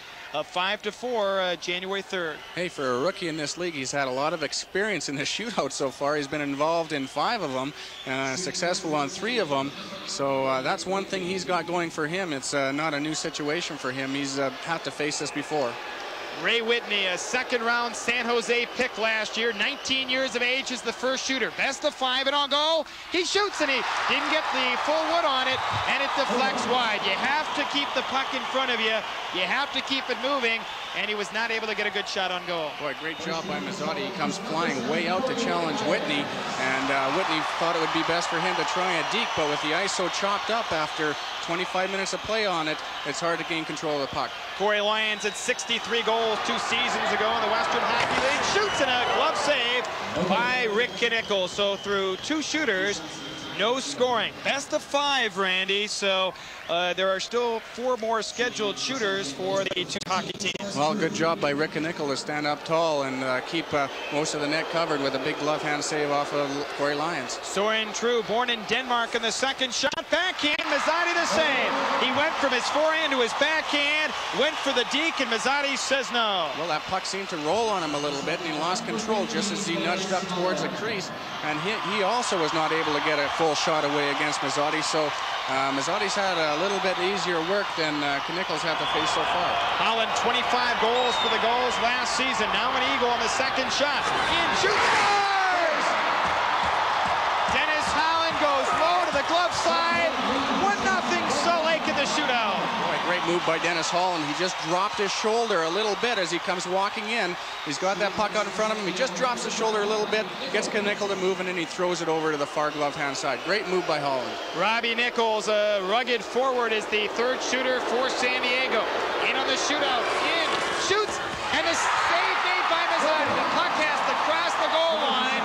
5-4 January 3rd. Hey, for a rookie in this league, he's had a lot of experience in the shootout so far. He's been involved in 5 of them, successful on 3 of them. So that's one thing he's got going for him. It's not a new situation for him. He's had to face this before. Ray Whitney, a second-round San Jose pick last year, 19 years of age, is the first shooter. Best of 5 and on goal. He shoots, and he didn't get the full wood on it, and it deflects wide. You have to keep the puck in front of you. You have to keep it moving, and he was not able to get a good shot on goal. Boy, great job by Mazzotti. He comes flying way out to challenge Whitney, and Whitney thought it would be best for him to try a deke, but with the ice so chopped up after 25 minutes of play on it, it's hard to gain control of the puck. Corey Lyons had 63 goals 2 seasons ago in the Western Hockey League. Shoots in a glove save by Rick Knickel. So through 2 shooters, no scoring. Best of 5, Randy. So there are still 4 more scheduled shooters for the 2 hockey teams. Well, good job by Rick Knickel to stand up tall and keep most of the net covered with a big glove hand save off of Corey Lyons. Soren True, born in Denmark, in the second shot. Backhand, Mazzotti the same. He went from his forehand to his backhand, went for the deke, and Mazzotti says no. Well, that puck seemed to roll on him a little bit, and he lost control just as he nudged up towards the crease. And he also was not able to get a full shot away against Mazzotti. So Mazzotti's had a little bit easier work than Knickel's had to face so far. Holland, 25 goals for the Gulls last season. Now an Eagle on the second shot. In, shoots, scores! Dennis Holland goes low to the glove side. 1-0 Salt Lake in the shootout. Boy, great move by Dennis Holland. He just dropped his shoulder a little bit as he comes walking in. He's got that puck out in front of him. He just drops the shoulder a little bit, gets Knickel to move, and then he throws it over to the far glove hand side. Great move by Holland. Robbie Nichols, a rugged forward, is the 3rd shooter for San Diego. In on the shootout, in, shoots, and the save made by Mazzotti. The puck has to cross the goal line.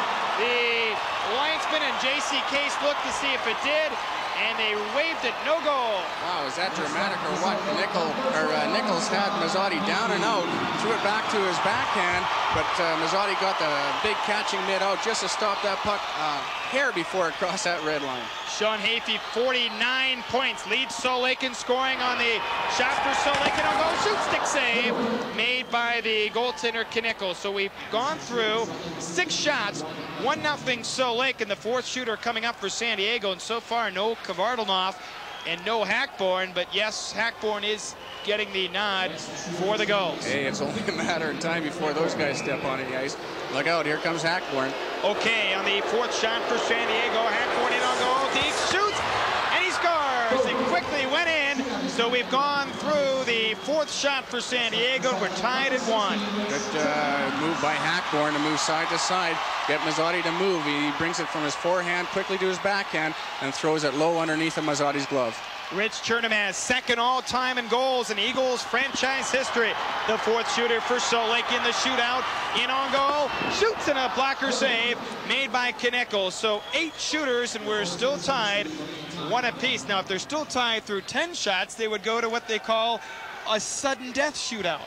The linesman and J.C. Case looked to see if it did, and they waved it, no goal. Wow, is that dramatic or what? Nichols had Mazzotti down and out, threw it back to his backhand, but Mazzotti got the big catching mitt out just to stop that puck hair before it crossed that red line. Sean Hafey, 49 points, leads Salt Lake in scoring on the shot for Salt Lake, and a goal shoot stick save made by the goaltender Knickel. So we've gone through 6 shots, 1-0 Salt Lake, and the 4th shooter coming up for San Diego, and so far no Kvartalnov and no Hackborn, but yes, Hackborn is getting the nod for the Gulls. Hey, it's only a matter of time before those guys step onto the ice. Look out, here comes Hackborn. Okay, on the 4th shot for San Diego, Hackborn in on goal, deep shoots, and he scores! It quickly went in, so we've gone through the 4th shot for San Diego. We're tied at 1. Good move by Hackborn to move side to side, get Mazzotti to move. He brings it from his forehand quickly to his backhand and throws it low underneath of Mazzotti's glove. Rich Chernomaz, 2nd all-time in goals in Eagles franchise history. The 4th shooter for Salt Lake in the shootout. In on goal, shoots in a blocker save made by Knickel. So 8 shooters, and we're still tied 1 apiece. Now, if they're still tied through 10 shots, they would go to what they call a sudden death shootout.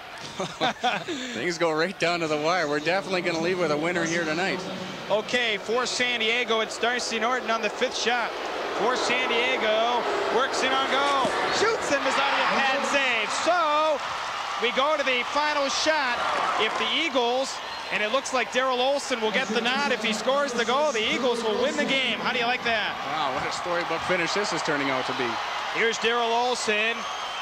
Things go right down to the wire. We're definitely going to leave with a winner here tonight. Okay, for San Diego, it's Darcy Norton on the 5th shot. For San Diego, works in on goal, shoots, and Mazzotti a pad save. So we go to the final shot. If the Eagles and it looks like Daryl Olson will get the nod. If he scores the goal, the Eagles will win the game. How do you like that? Wow, what a storybook finish this is turning out to be. Here's Daryl Olson,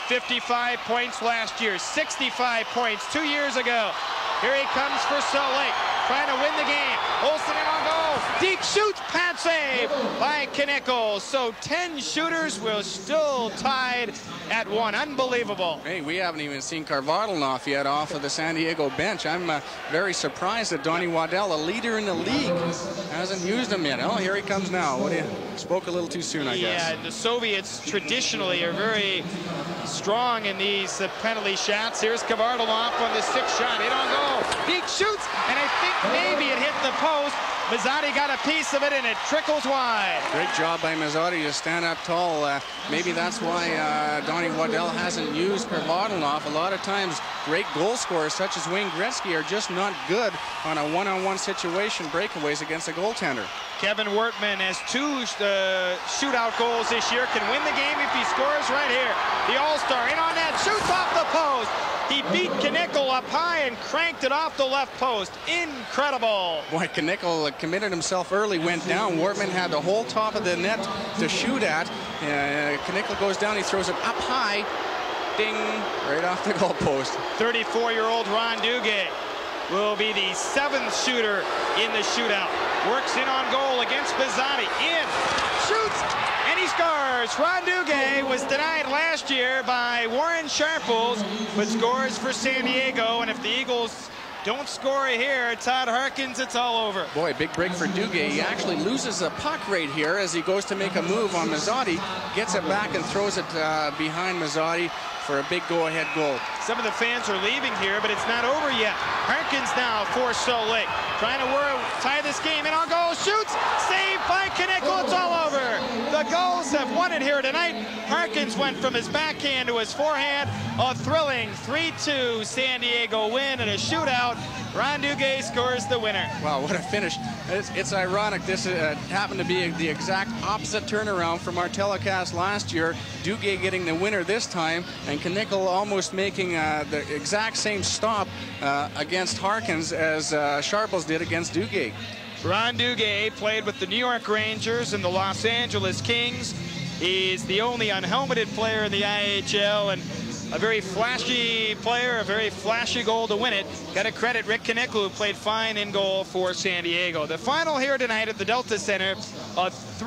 55 points last year, 65 points 2 years ago. Here he comes for Salt Lake, trying to win the game. Olson in on goal, deep shoots, pad save by Knickle. So 10 shooters will still tied at 1. Unbelievable. Hey, we haven't even seen Karvadalnoff yet off of the San Diego bench. I'm very surprised that Donnie Waddell, a leader in the league, hasn't used him yet. Oh, here he comes now. What do you spoke a little too soon, I guess. Yeah, the Soviets traditionally are very strong in these penalty shots. Here's Karvadalnoff on the 6th shot, in on goal. He shoots, and I think maybe it hit the post. Mazzotti got a piece of it, and it trickles wide. Great job by Mazzotti to stand up tall. Maybe that's why Donnie Waddell hasn't used Karvadalnoff. A lot of times, great goal scorers such as Wayne Gretzky are just not good on a one-on-one situation, breakaways against a goaltender. Kevin Wortman has 2 shootout goals this year, can win the game if he scores right here. The All-Star in on net, shoots off the post. He beat Knickle up high and cranked it off the left post. Incredible. Boy, Knickle committed himself early, went down. Wortman had the whole top of the net to shoot at. Knickle goes down, he throws it up high. Ding, right off the goal post. 34-year-old Ron Duguay will be the 7th shooter in the shootout. Works in on goal against Mazzotti. In, shoots, and he scores. Ron Duguay was denied last year by Warren Sharples, but scores for San Diego. And if the Eagles don't score here, Todd Harkins, it's all over. Boy, big break for Duguay. He actually loses a puck right here as he goes to make a move on Mazzotti. Gets it back and throws it behind Mazzotti for a big go-ahead goal. Some of the fans are leaving here, but it's not over yet. Harkins now for Salt Lake, trying to tie this game in on goal, shoots, saved by Knickle, it's all over. The Gulls have won it here tonight. Harkins went from his backhand to his forehand. A thrilling 3-2 San Diego win in a shootout. Ron Duguay scores the winner. Wow, what a finish. It's ironic. This happened to be the exact opposite turnaround from our telecast last year. Duguay getting the winner this time, and Knickle almost making the exact same stop against Harkins as Sharples did against Duguay. Ron Duguay played with the New York Rangers and the Los Angeles Kings. He's the only unhelmeted player in the IHL, and a very flashy player, a very flashy goal to win it. Got to credit Rick Knickle, who played fine in goal for San Diego. The final here tonight at the Delta Center, a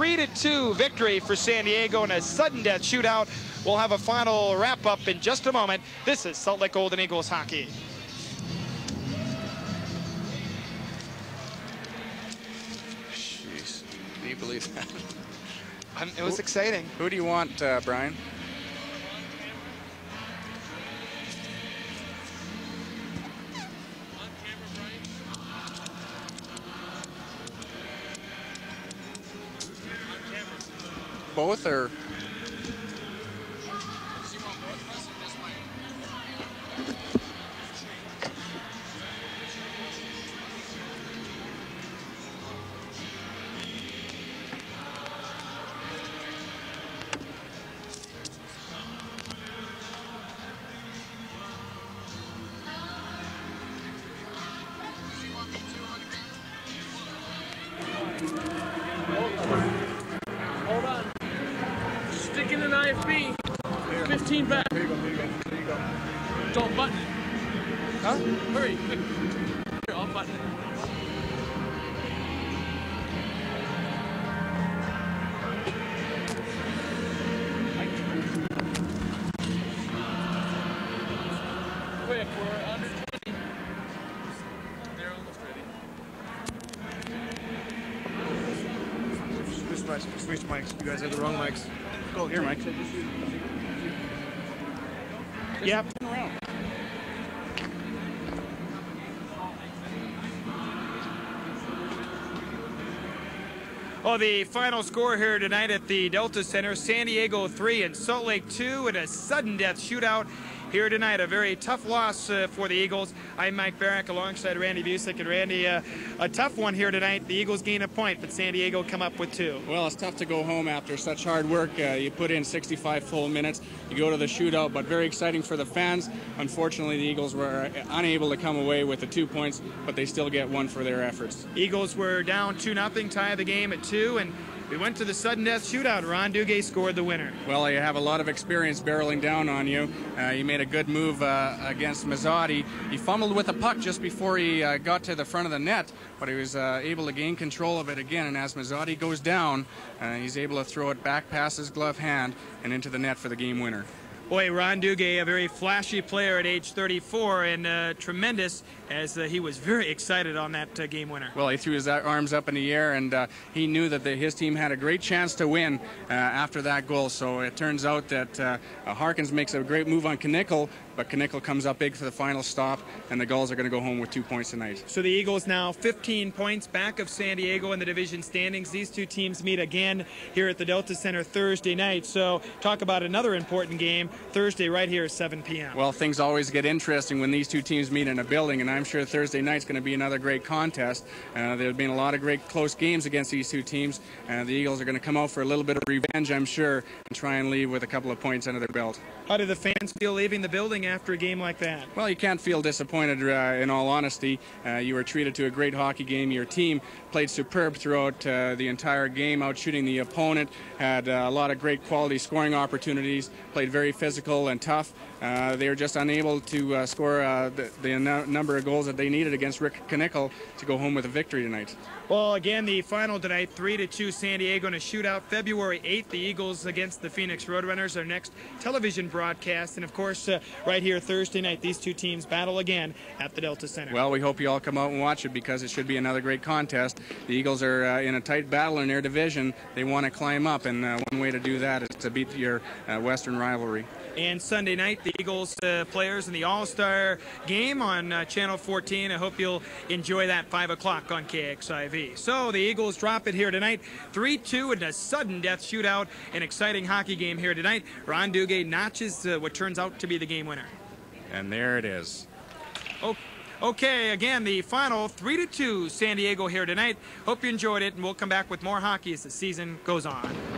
3-2 victory for San Diego in a sudden death shootout. We'll have a final wrap-up in just a moment. This is Salt Lake Golden Eagles hockey. Jeez, can you believe that? It was exciting. Who do you want, Brian? Both or? Hold on. Stick in an IFB. 15 back. There you go, there you go, there you go. Don't button it. Huh? Hurry, quick. Here, I'll button it. Quick, we're under 20. They're almost ready. Switch mics. You guys have the wrong mics. Go here, Mike. Yep. Well, the final score here tonight at the Delta Center, San Diego 3 and Salt Lake 2 in a sudden death shootout. here tonight. A very tough loss for the Eagles. I'm Mike Barrack alongside Randy Busick. And Randy, a tough one here tonight. The Eagles gain a point, but San Diego come up with 2. Well, it's tough to go home after such hard work. You put in 65 full minutes. You go to the shootout, but very exciting for the fans. Unfortunately, the Eagles were unable to come away with the 2 points, but they still get 1 for their efforts. Eagles were down 2-0, tie the game at 2, and we went to the sudden death shootout. Ron Duguay scored the winner. Well, you have a lot of experience barreling down on you. You made a good move against Mazzotti. He fumbled with the puck just before he got to the front of the net, but he was able to gain control of it again. And as Mazzotti goes down, he's able to throw it back past his glove hand and into the net for the game winner. Boy, Ron Duguay, a very flashy player at age 34, and tremendous as he was very excited on that game winner. Well, he threw his arms up in the air, and he knew that his team had a great chance to win after that goal. So it turns out that Harkins makes a great move on Knickle, but Knickle comes up big for the final stop, and the Gulls are going to go home with 2 points tonight. So the Eagles now 15 points back of San Diego in the division standings. These 2 teams meet again here at the Delta Center Thursday night. So talk about another important game Thursday right here at 7 p.m. Well, things always get interesting when these 2 teams meet in a building, and I'm sure Thursday night's going to be another great contest. There have been a lot of great close games against these 2 teams. The Eagles are going to come out for a little bit of revenge, I'm sure, and try and leave with a couple of points under their belt. How do the fans feel leaving the building after a game like that? Well, you can't feel disappointed, in all honesty. You were treated to a great hockey game. Your team played superb throughout the entire game, out shooting the opponent, had a lot of great quality scoring opportunities, played very physical and tough. They were just unable to score the number of goals that they needed against Rick Knickle to go home with a victory tonight. Well, again, the final tonight, 3-2 San Diego in a shootout. February 8th, the Eagles against the Phoenix Roadrunners, our next television broadcast. And, of course, right here Thursday night, these 2 teams battle again at the Delta Center. Well, we hope you all come out and watch it because it should be another great contest. The Eagles are in a tight battle in their division. They want to climb up, and one way to do that is to beat your Western rivalry. And Sunday night, the Eagles players in the All-Star game on Channel 14. I hope you'll enjoy that 5 o'clock on KXIV. So the Eagles drop it here tonight, 3-2 in a sudden death shootout. An exciting hockey game here tonight. Ron Duguay notches what turns out to be the game winner. And there it is. Okay, again, the final 3-2 San Diego here tonight. Hope you enjoyed it, and we'll come back with more hockey as the season goes on.